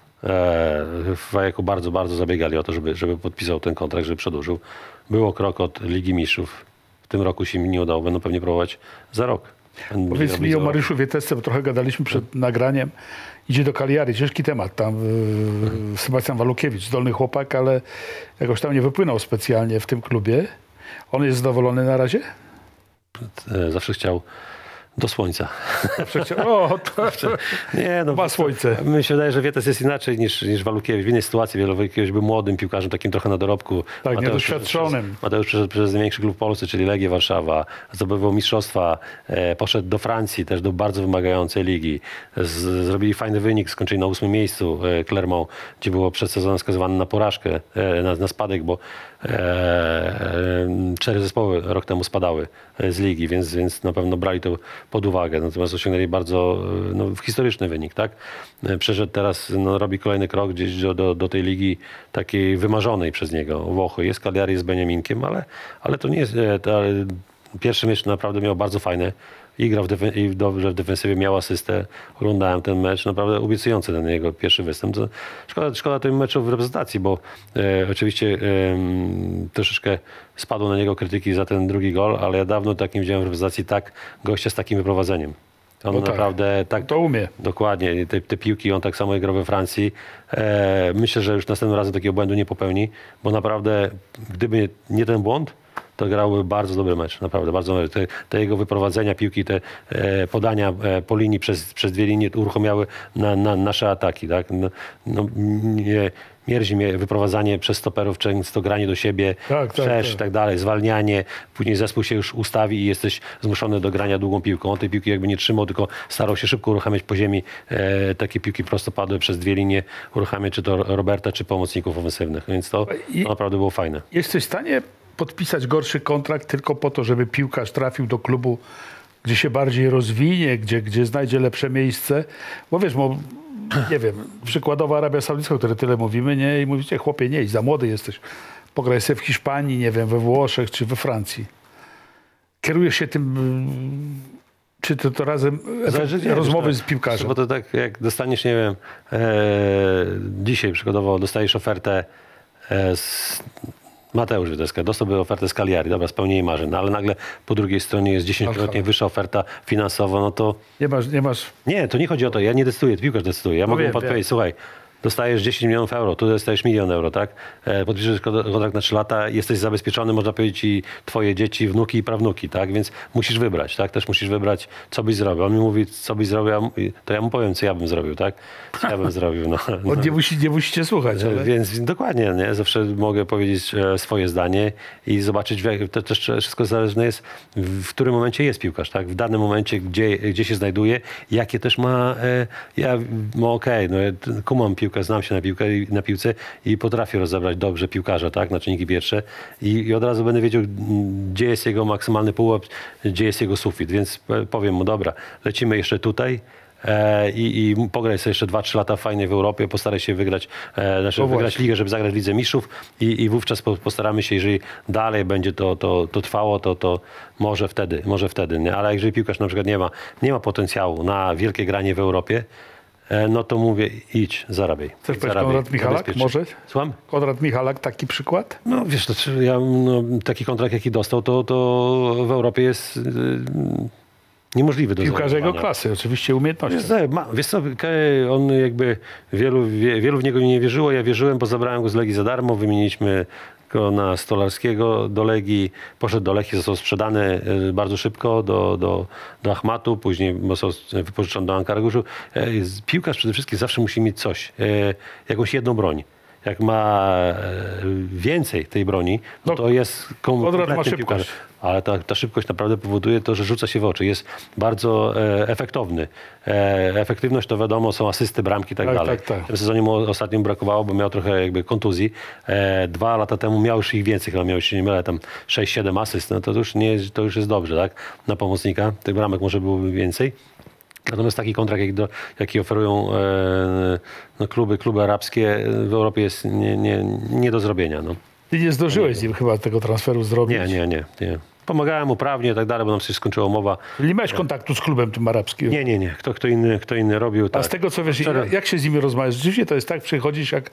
W Wajeku bardzo, bardzo zabiegali o to, żeby podpisał ten kontrakt, żeby przedłużył. Było krok od Ligi Mistrzów. W tym roku się mi nie udało. Będą pewnie próbować za rok. Powiedz mi o Mariuszu Wietesce, bo trochę gadaliśmy przed nagraniem. Idzie do Cagliari. Ciężki temat. Tam Sebastian Walukiewicz, zdolny chłopak, ale jakoś tam nie wypłynął specjalnie w tym klubie. On jest zadowolony na razie? Zawsze chciał do słońca. Nie, ma słońce. Mi się wydaje, że Wietes jest inaczej niż Walukiewicz. W innej sytuacji Walukiewicz był młodym piłkarzem, takim trochę na dorobku. Tak, niedoświadczonym. Mateusz przeszedł przez największy klub w Polsce, czyli Legię Warszawa. Zdobywał mistrzostwa. Poszedł do Francji, też do bardzo wymagającej ligi. Zrobili fajny wynik, skończyli na 8. miejscu Clermont, gdzie było przed sezonem skazywane na porażkę, na spadek, bo 4 zespoły rok temu spadały z ligi, więc na pewno brali to pod uwagę. Natomiast osiągnęli bardzo historyczny wynik, tak? Przeszedł teraz, robi kolejny krok gdzieś do tej ligi takiej wymarzonej przez niego. Włochy. Jest Cagliari z Beniaminkiem, ale to nie jest... Pierwszy mecz naprawdę miał bardzo fajny. I grał dobrze w defensywie, miał asystę. Oglądałem ten mecz, naprawdę obiecujący ten jego pierwszy występ. Szkoda tym meczu w reprezentacji, bo oczywiście troszeczkę spadło na niego krytyki za ten drugi gol, ale ja dawno tak nie widziałem w reprezentacji gościa z takim wyprowadzeniem. On naprawdę tak to umie. Dokładnie. Te piłki, on tak samo grał we Francji. Myślę, że już następnym razem takiego błędu nie popełni, bo naprawdę, gdyby nie ten błąd, to grałby bardzo dobry mecz, naprawdę bardzo dobry. Te jego wyprowadzenia piłki, te podania po linii przez 2 linie uruchamiały nasze ataki. Tak? Mierzi mnie wyprowadzanie przez stoperów, często granie do siebie, i tak dalej, zwalnianie. Później zespół się już ustawi i jesteś zmuszony do grania długą piłką. On tej piłki jakby nie trzymał, tylko starał się szybko uruchamiać po ziemi takie piłki prostopadłe przez 2 linie, uruchamiać czy to Roberta, czy pomocników ofensywnych. Więc to naprawdę było fajne. Jesteś w stanie podpisać gorszy kontrakt tylko po to, żeby piłkarz trafił do klubu, gdzie się bardziej rozwinie, gdzie znajdzie lepsze miejsce? Bo wiesz, nie wiem, przykładowo Arabia Saudyjska, o której tyle mówimy, nie? I mówicie, chłopie, nie, za młody jesteś. Pograj sobie w Hiszpanii, nie wiem, we Włoszech czy we Francji. Kierujesz się tym, czy to razem rozmowy z piłkarzem? Bo to tak, jak dostaniesz, nie wiem, dzisiaj przykładowo dostajesz ofertę Mateusz Wieteska dostałby ofertę z Cagliari, dobra, spełnienie marzeń, ale nagle po drugiej stronie jest 10-krotnie wyższa oferta finansowa, no to... Nie masz... Nie, to nie chodzi o to, ja nie decyduję, piłkarz decyduje. Ja mogę mu podpowiedzieć, słuchaj, dostajesz 10 milionów euro, tu dostajesz 1 000 000 euro, tak? Podpiszesz kontrakt na 3 lata, jesteś zabezpieczony, można powiedzieć, i twoje dzieci, wnuki i prawnuki, tak? Więc musisz wybrać, tak? Też musisz wybrać, co byś zrobił. On mi mówi, co byś zrobił, to ja mu powiem, co ja bym zrobił, tak? Co ja bym zrobił, no. On nie musicie słuchać, ale... Więc dokładnie, nie? Zawsze mogę powiedzieć swoje zdanie i zobaczyć, to też wszystko zależne jest, w którym momencie jest piłkarz, tak? W danym momencie, gdzie się znajduje, jakie też ma, okej, no ja kumam piłkę, znam się na piłce i potrafię rozebrać dobrze piłkarza, tak? Na czynniki pierwsze i od razu będę wiedział, gdzie jest jego maksymalny pułap, gdzie jest jego sufit, więc powiem mu, dobra, lecimy jeszcze tutaj, i pograj sobie jeszcze 2-3 lata fajnie w Europie, postaraj się wygrać, wygrać ligę, żeby zagrać w Lidze Mistrzów i wówczas postaramy się, jeżeli dalej będzie to trwało, to może wtedy, nie? Ale jeżeli piłkarz na przykład nie ma potencjału na wielkie granie w Europie, no to mówię, idź, zarabiaj. Chcesz powiedzieć Konrad Michalak może? Słucham? Konrad Michalak, taki przykład? No wiesz, taki kontrakt jaki dostał, to w Europie jest... niemożliwy do piłkarz jego zrealizowania. klasy, oczywiście umiejętności. Wiesz co, on jakby wielu w niego nie wierzyło, ja wierzyłem, bo zabrałem go z Legii za darmo, wymieniliśmy go na Stolarskiego do Legii, poszedł do Lechii, został sprzedany bardzo szybko do Achmatu, później został wypożyczony do Ankaraguszu. Piłkarz przede wszystkim zawsze musi mieć coś, jakąś jedną broń. Jak ma więcej tej broni, to jest kompletny piłkarz. Ale ta szybkość naprawdę powoduje to, że rzuca się w oczy. Jest bardzo efektowny. Efektywność to wiadomo, są asysty, bramki i tak dalej. Tak. W tym sezonie mu ostatnio brakowało, bo miał trochę jakby kontuzji. 2 lata temu miał już ich więcej, chyba miał, się nie mylę, tam 6-7 asyst. No to już jest dobrze, tak? Na pomocnika. Tych bramek może byłoby więcej. Natomiast taki kontrakt, jaki oferują kluby arabskie w Europie jest nie do zrobienia. No. Ty nie zdążyłeś z nim chyba tego transferu zrobić? Nie. Pomagałem mu prawnie i tak dalej, bo nam się skończyła umowa. Nie miałeś kontaktu z klubem tym arabskim? Nie. Kto inny robił. Tak. A z tego co wiesz, jak się z nimi rozmawiasz? Rzeczywiście to jest tak, przychodzisz jak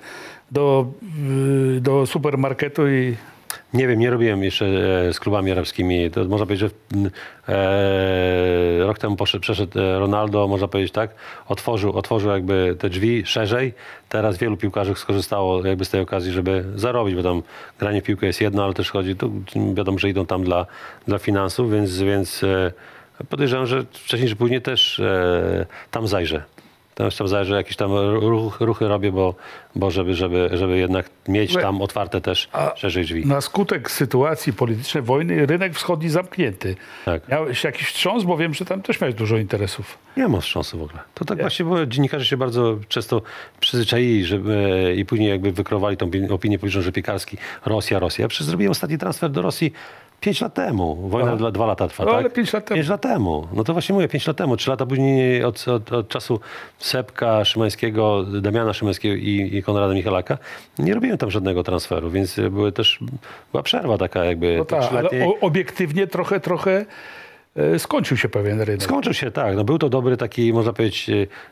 do supermarketu i... Nie wiem, nie robiłem jeszcze z klubami arabskimi. To można powiedzieć, że rok temu przeszedł Ronaldo, można powiedzieć tak, otworzył jakby te drzwi szerzej. Teraz wielu piłkarzy skorzystało jakby z tej okazji, żeby zarobić, bo tam granie w piłkę jest jedno, ale też chodzi, to wiadomo, że idą tam dla finansów, więc podejrzewam, że wcześniej czy później też tam zajrzę. Tam zajrzę, jakieś tam ruchy robię, bo żeby jednak mieć tam otwarte też szerzej drzwi. Na skutek sytuacji politycznej, wojny, rynek wschodni zamknięty. Tak. Miałeś jakiś wstrząs, bo wiem, że tam też miałeś dużo interesów. Nie ma wstrząsu w ogóle. To tak właśnie było, dziennikarze się bardzo często przyzwyczaili, i później jakby wykrowali tą opinię publiczną, że Piekarski, Rosja. Ja przecież zrobiłem ostatni transfer do Rosji 5 lat temu. Wojna 2 lata trwa, tak? Ale 5 lat temu. 5 lat temu. No to właśnie mówię, 5 lat temu. 3 lata później od czasu Sepka Szymańskiego, Damiana Szymańskiego i Konrada Michalaka nie robiłem tam żadnego transferu, więc była przerwa taka jakby. No tak, ale obiektywnie trochę skończył się pewien rynek. Skończył się, tak. No był to dobry taki, można powiedzieć,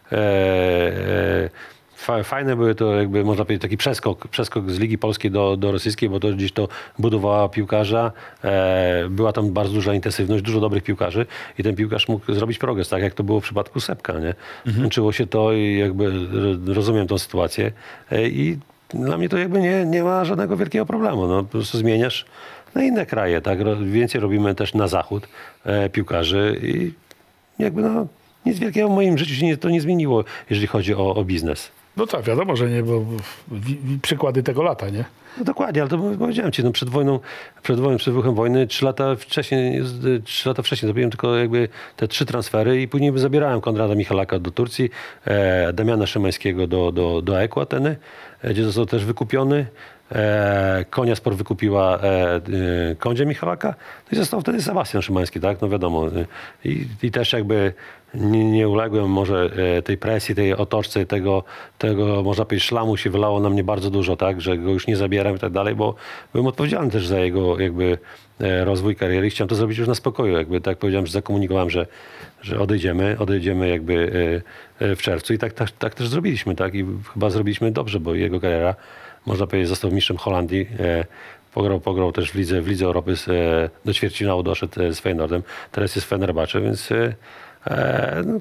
fajne były to jakby, można powiedzieć, taki przeskok z Ligi Polskiej do rosyjskiej, bo to gdzieś to budowała piłkarza. Była tam bardzo duża intensywność, dużo dobrych piłkarzy i ten piłkarz mógł zrobić progres, tak jak to było w przypadku Sepka, nie? Kończyło się to i jakby rozumiem tą sytuację i dla mnie to jakby nie ma żadnego wielkiego problemu. No, po prostu zmieniasz na inne kraje, tak? Więcej robimy też na zachód piłkarzy i jakby nic wielkiego w moim życiu się to nie zmieniło, jeżeli chodzi o biznes. No tak, wiadomo, że nie, bo przykłady tego lata, nie? No dokładnie, ale to powiedziałem ci, przed wybuchem wojny 3 lata wcześniej zrobiłem tylko jakby te 3 transfery i później zabierałem Konrada Michalaka do Turcji, Damiana Szymańskiego do AEK-u Ateny, gdzie został też wykupiony. Konia Sport wykupiła Kondzie Michalaka, no i został wtedy Sebastian Szymański, tak? No wiadomo. I też jakby nie uległem może tej presji, tej otoczce, tego można powiedzieć szlamu się wylało na mnie bardzo dużo, tak? Że go już nie zabieram i tak dalej, bo byłem odpowiedzialny też za jego jakby rozwój kariery i chciałem to zrobić już na spokoju. Jakby tak powiedziałem, że zakomunikowałem, że odejdziemy jakby w czerwcu i tak też zrobiliśmy, tak? I chyba zrobiliśmy dobrze, bo jego kariera, można powiedzieć, został mistrzem Holandii. Pograł też w Lidze Europy, do ćwierćfinału doszedł z Feyenoordem. Teraz jest w Fenerbahce, więc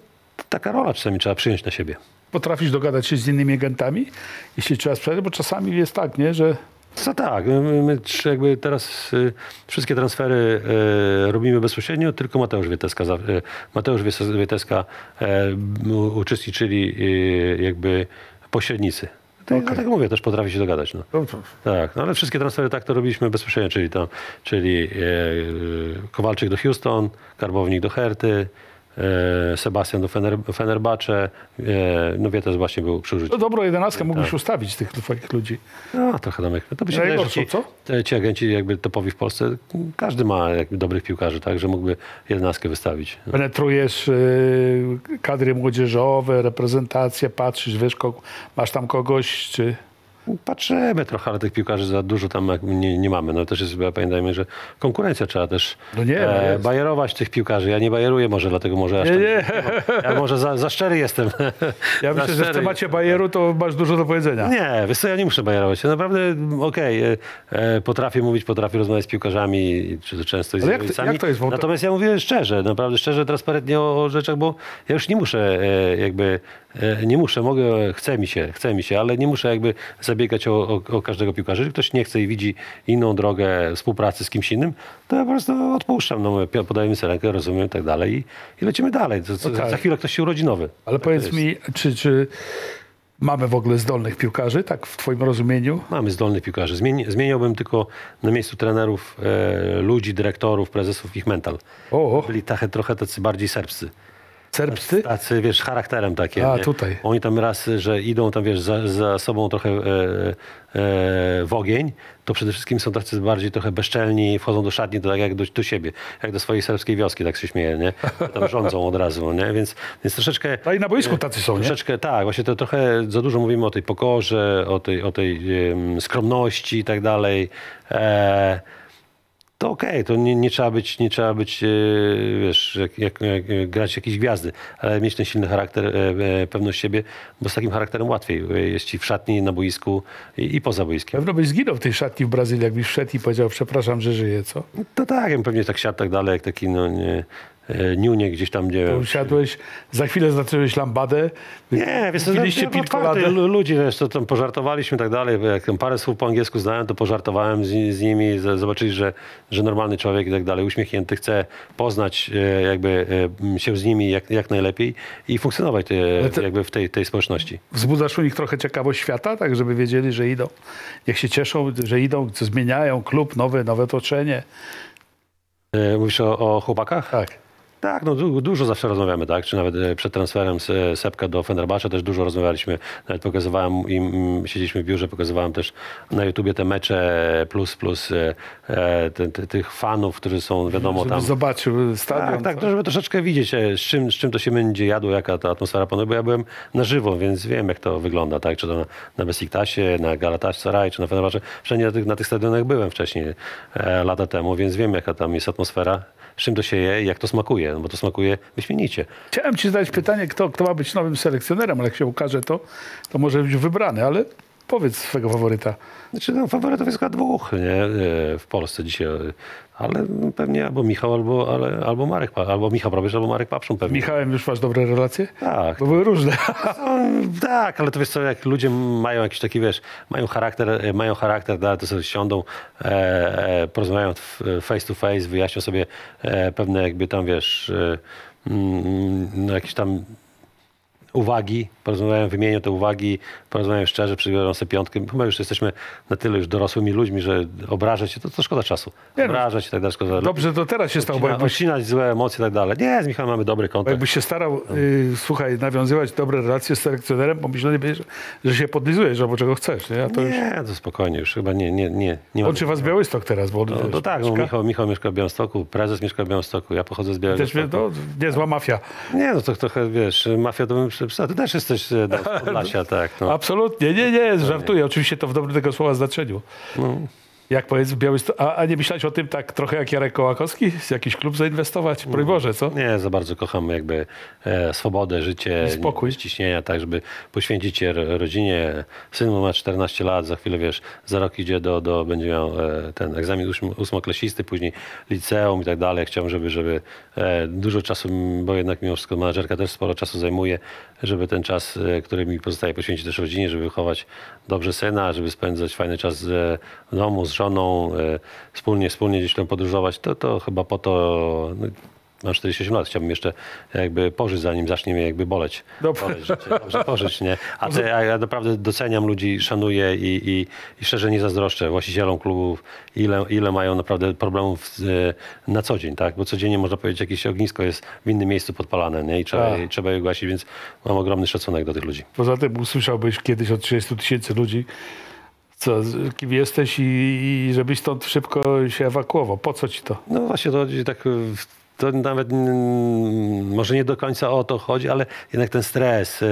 taka rola czasami trzeba przyjąć na siebie. Potrafisz dogadać się z innymi agentami, jeśli trzeba sprzedać, bo czasami jest tak, nie, że... Co tak, my jakby teraz wszystkie transfery robimy bezpośrednio, tylko Mateusz Wieteska uczestniczyli jakby pośrednicy. Dlatego mówię, też potrafi się dogadać. No. Tak, no ale wszystkie transfery tak to robiliśmy bezpośrednio, czyli Kowalczyk do Houston, Karbownik do Herty, Sebastian do Fenerbahce, no Wietes właśnie był przy użyciu. No dobrą 11 mógłbyś ustawić tych twoich ludzi. No trochę tam, to by się wydaje, że ci agenci jakby topowi w Polsce, każdy ma jakby dobrych piłkarzy, tak, że mógłby 11 wystawić. Penetrujesz kadry młodzieżowe, reprezentację, patrzysz, wiesz, masz tam kogoś, czy... Patrzymy trochę, ale tych piłkarzy za dużo tam nie mamy. No też jest, pamiętajmy, że konkurencja trzeba też bajerować tych piłkarzy. Ja nie bajeruję może, dlatego może aż ja może za szczery jestem. Ja myślę, że w temacie bajeru to masz dużo do powiedzenia. Nie, wiesz co, ja nie muszę bajerować. Ja naprawdę, potrafię mówić, potrafię rozmawiać z piłkarzami, czy to często z rodzicami. Jak to jest w ogóle? Natomiast ja mówię szczerze, naprawdę szczerze, transparentnie o rzeczach, bo ja już nie muszę chce mi się, ale nie muszę jakby zabiegać o każdego piłkarza. Jeżeli ktoś nie chce i widzi inną drogę współpracy z kimś innym, to ja po prostu odpuszczam. No, podajemy sobie rękę, rozumiem i tak dalej i lecimy dalej. Za chwilę ktoś się urodzi nowy. Ale tak powiedz mi, czy mamy w ogóle zdolnych piłkarzy, tak w twoim rozumieniu? Mamy zdolnych piłkarzy. Zmieniałbym tylko na miejscu trenerów, ludzi, dyrektorów, prezesów ich mental. Byli trochę tacy bardziej serbscy. Serbscy? Tacy, wiesz, charakterem takie. Tutaj. Oni tam raz, że idą tam, wiesz, za sobą trochę w ogień, to przede wszystkim są tacy bardziej trochę bezczelni, wchodzą do szatni, to tak jak do siebie, jak do swojej serbskiej wioski, tak się śmieje, nie? Tam rządzą od razu, nie? Więc troszeczkę... A i na boisku tacy są, troszeczkę, nie? Tak, właśnie to trochę za dużo mówimy o tej pokorze, o tej skromności i tak dalej. To okej, to nie trzeba być, wiesz, jak grać jakieś gwiazdy, ale mieć ten silny charakter, pewność siebie, bo z takim charakterem łatwiej jest ci w szatni, na boisku i poza boiskiem. Pewno byś zginął w tej szatni w Brazylii, jakbyś wszedł i powiedział, przepraszam, że żyję, co? To tak, ja bym pewnie tak siadł tak dalej, jak taki, niunie gdzieś tam, gdzie... Usiadłeś, za chwilę zacząłeś lambadę. Nie, wiesz, ludzi, wiesz, to tam pożartowaliśmy i tak dalej, jak tam parę słów po angielsku znałem, to pożartowałem z nimi, zobaczyli, że normalny człowiek i tak dalej, uśmiechnięty, chce poznać jakby się z nimi jak najlepiej i funkcjonować jakby w tej społeczności. Wzbudzasz u nich trochę ciekawość świata, tak żeby wiedzieli, że idą, niech się cieszą, że idą, co zmieniają, klub, nowe otoczenie. Mówisz o chłopakach? Tak. Tak, no dużo zawsze rozmawiamy, tak? Czy nawet przed transferem z Sepka do Fenerbahce też dużo rozmawialiśmy. Nawet pokazywałem im, siedzieliśmy w biurze, pokazywałem też na YouTubie te mecze plus tych fanów, którzy są wiadomo żeby tam. Zobaczył stadion. Tak, żeby troszeczkę widzieć, z czym to się będzie jadło, jaka ta atmosfera panuje, bo ja byłem na żywo, więc wiem jak to wygląda, tak? Czy to na Besiktasie, na Galatasaray, czy na Fenerbahce. Wszędzie na tych stadionach byłem wcześniej, lata temu, więc wiem jaka tam jest atmosfera. Z czym to się je i jak to smakuje, no bo to smakuje wyśmienicie. Chciałem ci zadać pytanie, kto ma być nowym selekcjonerem, ale jak się ukaże to może być wybrany, ale powiedz swego faworyta. Znaczy, no, faworytów jest chyba dwóch, nie? W Polsce dzisiaj, ale pewnie albo Michał, albo Marek, albo Michał Probierz, albo Marek Papszun pewnie. Michałem już masz dobre relacje? Tak. Bo były różne. Tak, ale to wiesz co, jak ludzie mają jakiś taki, wiesz, mają charakter, to sobie siądą, porozmawiają face to face, wyjaśnią sobie pewne jakby tam, wiesz, jakieś tam uwagi, porozmawiają, wymienią te uwagi, porozmawiają szczerze, przybiorą sobie piątkę. Chyba już jesteśmy na tyle już dorosłymi ludźmi, że obrażać się, to szkoda czasu. Obrażać i tak dalej. Szkoda. Dobrze, to teraz się stało. Odcinać złe emocje i tak dalej. Nie, z Michałem mamy dobry kontakt. Jakbyś się starał, słuchaj, nawiązywać dobre relacje z selekcjonerem, pomyśleliby, że się podlizujesz albo czego chcesz. Nie, to spokojnie już chyba nie ma. Łączy was Białystok teraz, bo to tak, Michał mieszka w Białymstoku, prezes mieszka w Białymstoku, ja pochodzę z Białegostoku. Też niezła mafia. Nie, no to trochę, wiesz, mafia to bym ty też jesteś z Podlasia, tak. No. Absolutnie, nie, żartuję. Oczywiście to w dobrym tego słowa znaczeniu. No. Jak powiedz, a nie myślałeś o tym tak trochę jak Jarek Kołakowski? Z jakiś klub zainwestować? Broń Boże, co? Nie, za bardzo kocham jakby swobodę, życie, I spokój. bez ciśnienia, tak, żeby poświęcić się rodzinie. Syn ma 14 lat, za chwilę, wiesz, za rok idzie będzie miał ten egzamin ósmoklasisty, później liceum i tak dalej. Chciałbym, żeby dużo czasu, bo jednak mimo wszystko menadżerka też sporo czasu zajmuje, żeby ten czas, który mi pozostaje, poświęcić też rodzinie, żeby wychować dobrze syna, żeby spędzać fajny czas w domu, z żoną, wspólnie gdzieś tam podróżować, to chyba po to, no, mam 47 lat, chciałbym jeszcze jakby pożyć, zanim zacznie mnie jakby boleć. Boleć życie, dobrze pożyć, nie? A ja naprawdę doceniam ludzi, szanuję i szczerze nie zazdroszczę właścicielom klubów, ile mają naprawdę problemów na co dzień, tak? Bo codziennie można powiedzieć, jakieś ognisko jest w innym miejscu podpalane, nie? I trzeba je gasić, więc mam ogromny szacunek do tych ludzi. Poza tym usłyszałbyś kiedyś od 30 000 ludzi, kim jesteś i żebyś stąd szybko się ewakuował. Po co ci to? No właśnie, to chodzi tak, to nawet może nie do końca o to chodzi, ale jednak ten stres,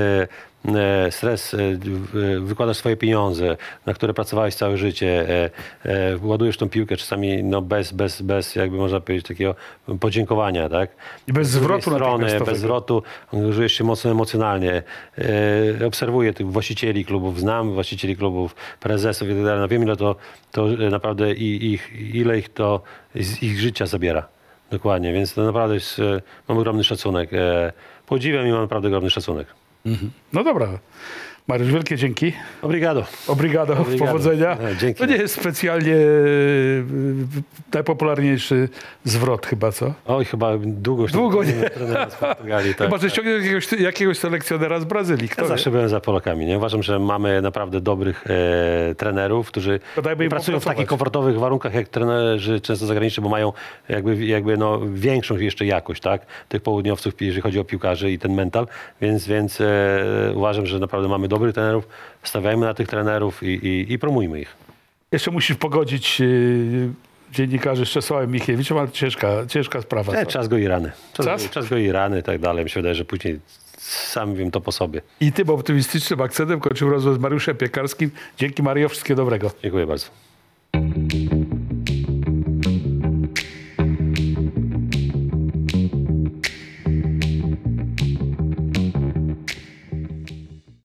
wykładasz swoje pieniądze, na które pracowałeś całe życie, ładujesz tą piłkę czasami no bez jakby można powiedzieć takiego podziękowania, tak? I bez zwrotu bez zwrotu, angażujesz się mocno emocjonalnie. Obserwuję tych właścicieli klubów, znam właścicieli klubów, prezesów i tak dalej. No wiem, ile to naprawdę ile ich to z ich życia zabiera. Dokładnie, więc to naprawdę jest, mam ogromny szacunek. Podziwiam i mam naprawdę ogromny szacunek. No dobra. Mariusz, wielkie dzięki. Obrigado. Obrigado. Powodzenia. Dzięki. To nie jest specjalnie najpopularniejszy zwrot chyba, co? Oj, chyba długo nie. trenera z Portugalii. Tak, Chyba, że ściągnie jakiegoś selekcjonera z Brazylii. Ja zawsze byłem za Polakami. Nie? Uważam, że mamy naprawdę dobrych trenerów, którzy pracują w takich komfortowych warunkach jak trenerzy często zagraniczni, bo mają jakby no, większą jeszcze jakość, tak? Tych południowców, jeżeli chodzi o piłkarzy i ten mental. Więc uważam, że naprawdę mamy dobrych trenerów, stawiajmy na tych trenerów i promujmy ich. Jeszcze musisz pogodzić dziennikarzy z Czesławem Michniewiczem, ale ciężka sprawa. Czas go i rany. Czas go i rany i tak dalej. Mi się wydaje, że później sam wiem to po sobie. I tym optymistycznym akcentem kończymy rozmowę z Mariuszem Piekarskim. Dzięki, Mario, wszystkiego dobrego. Dziękuję bardzo.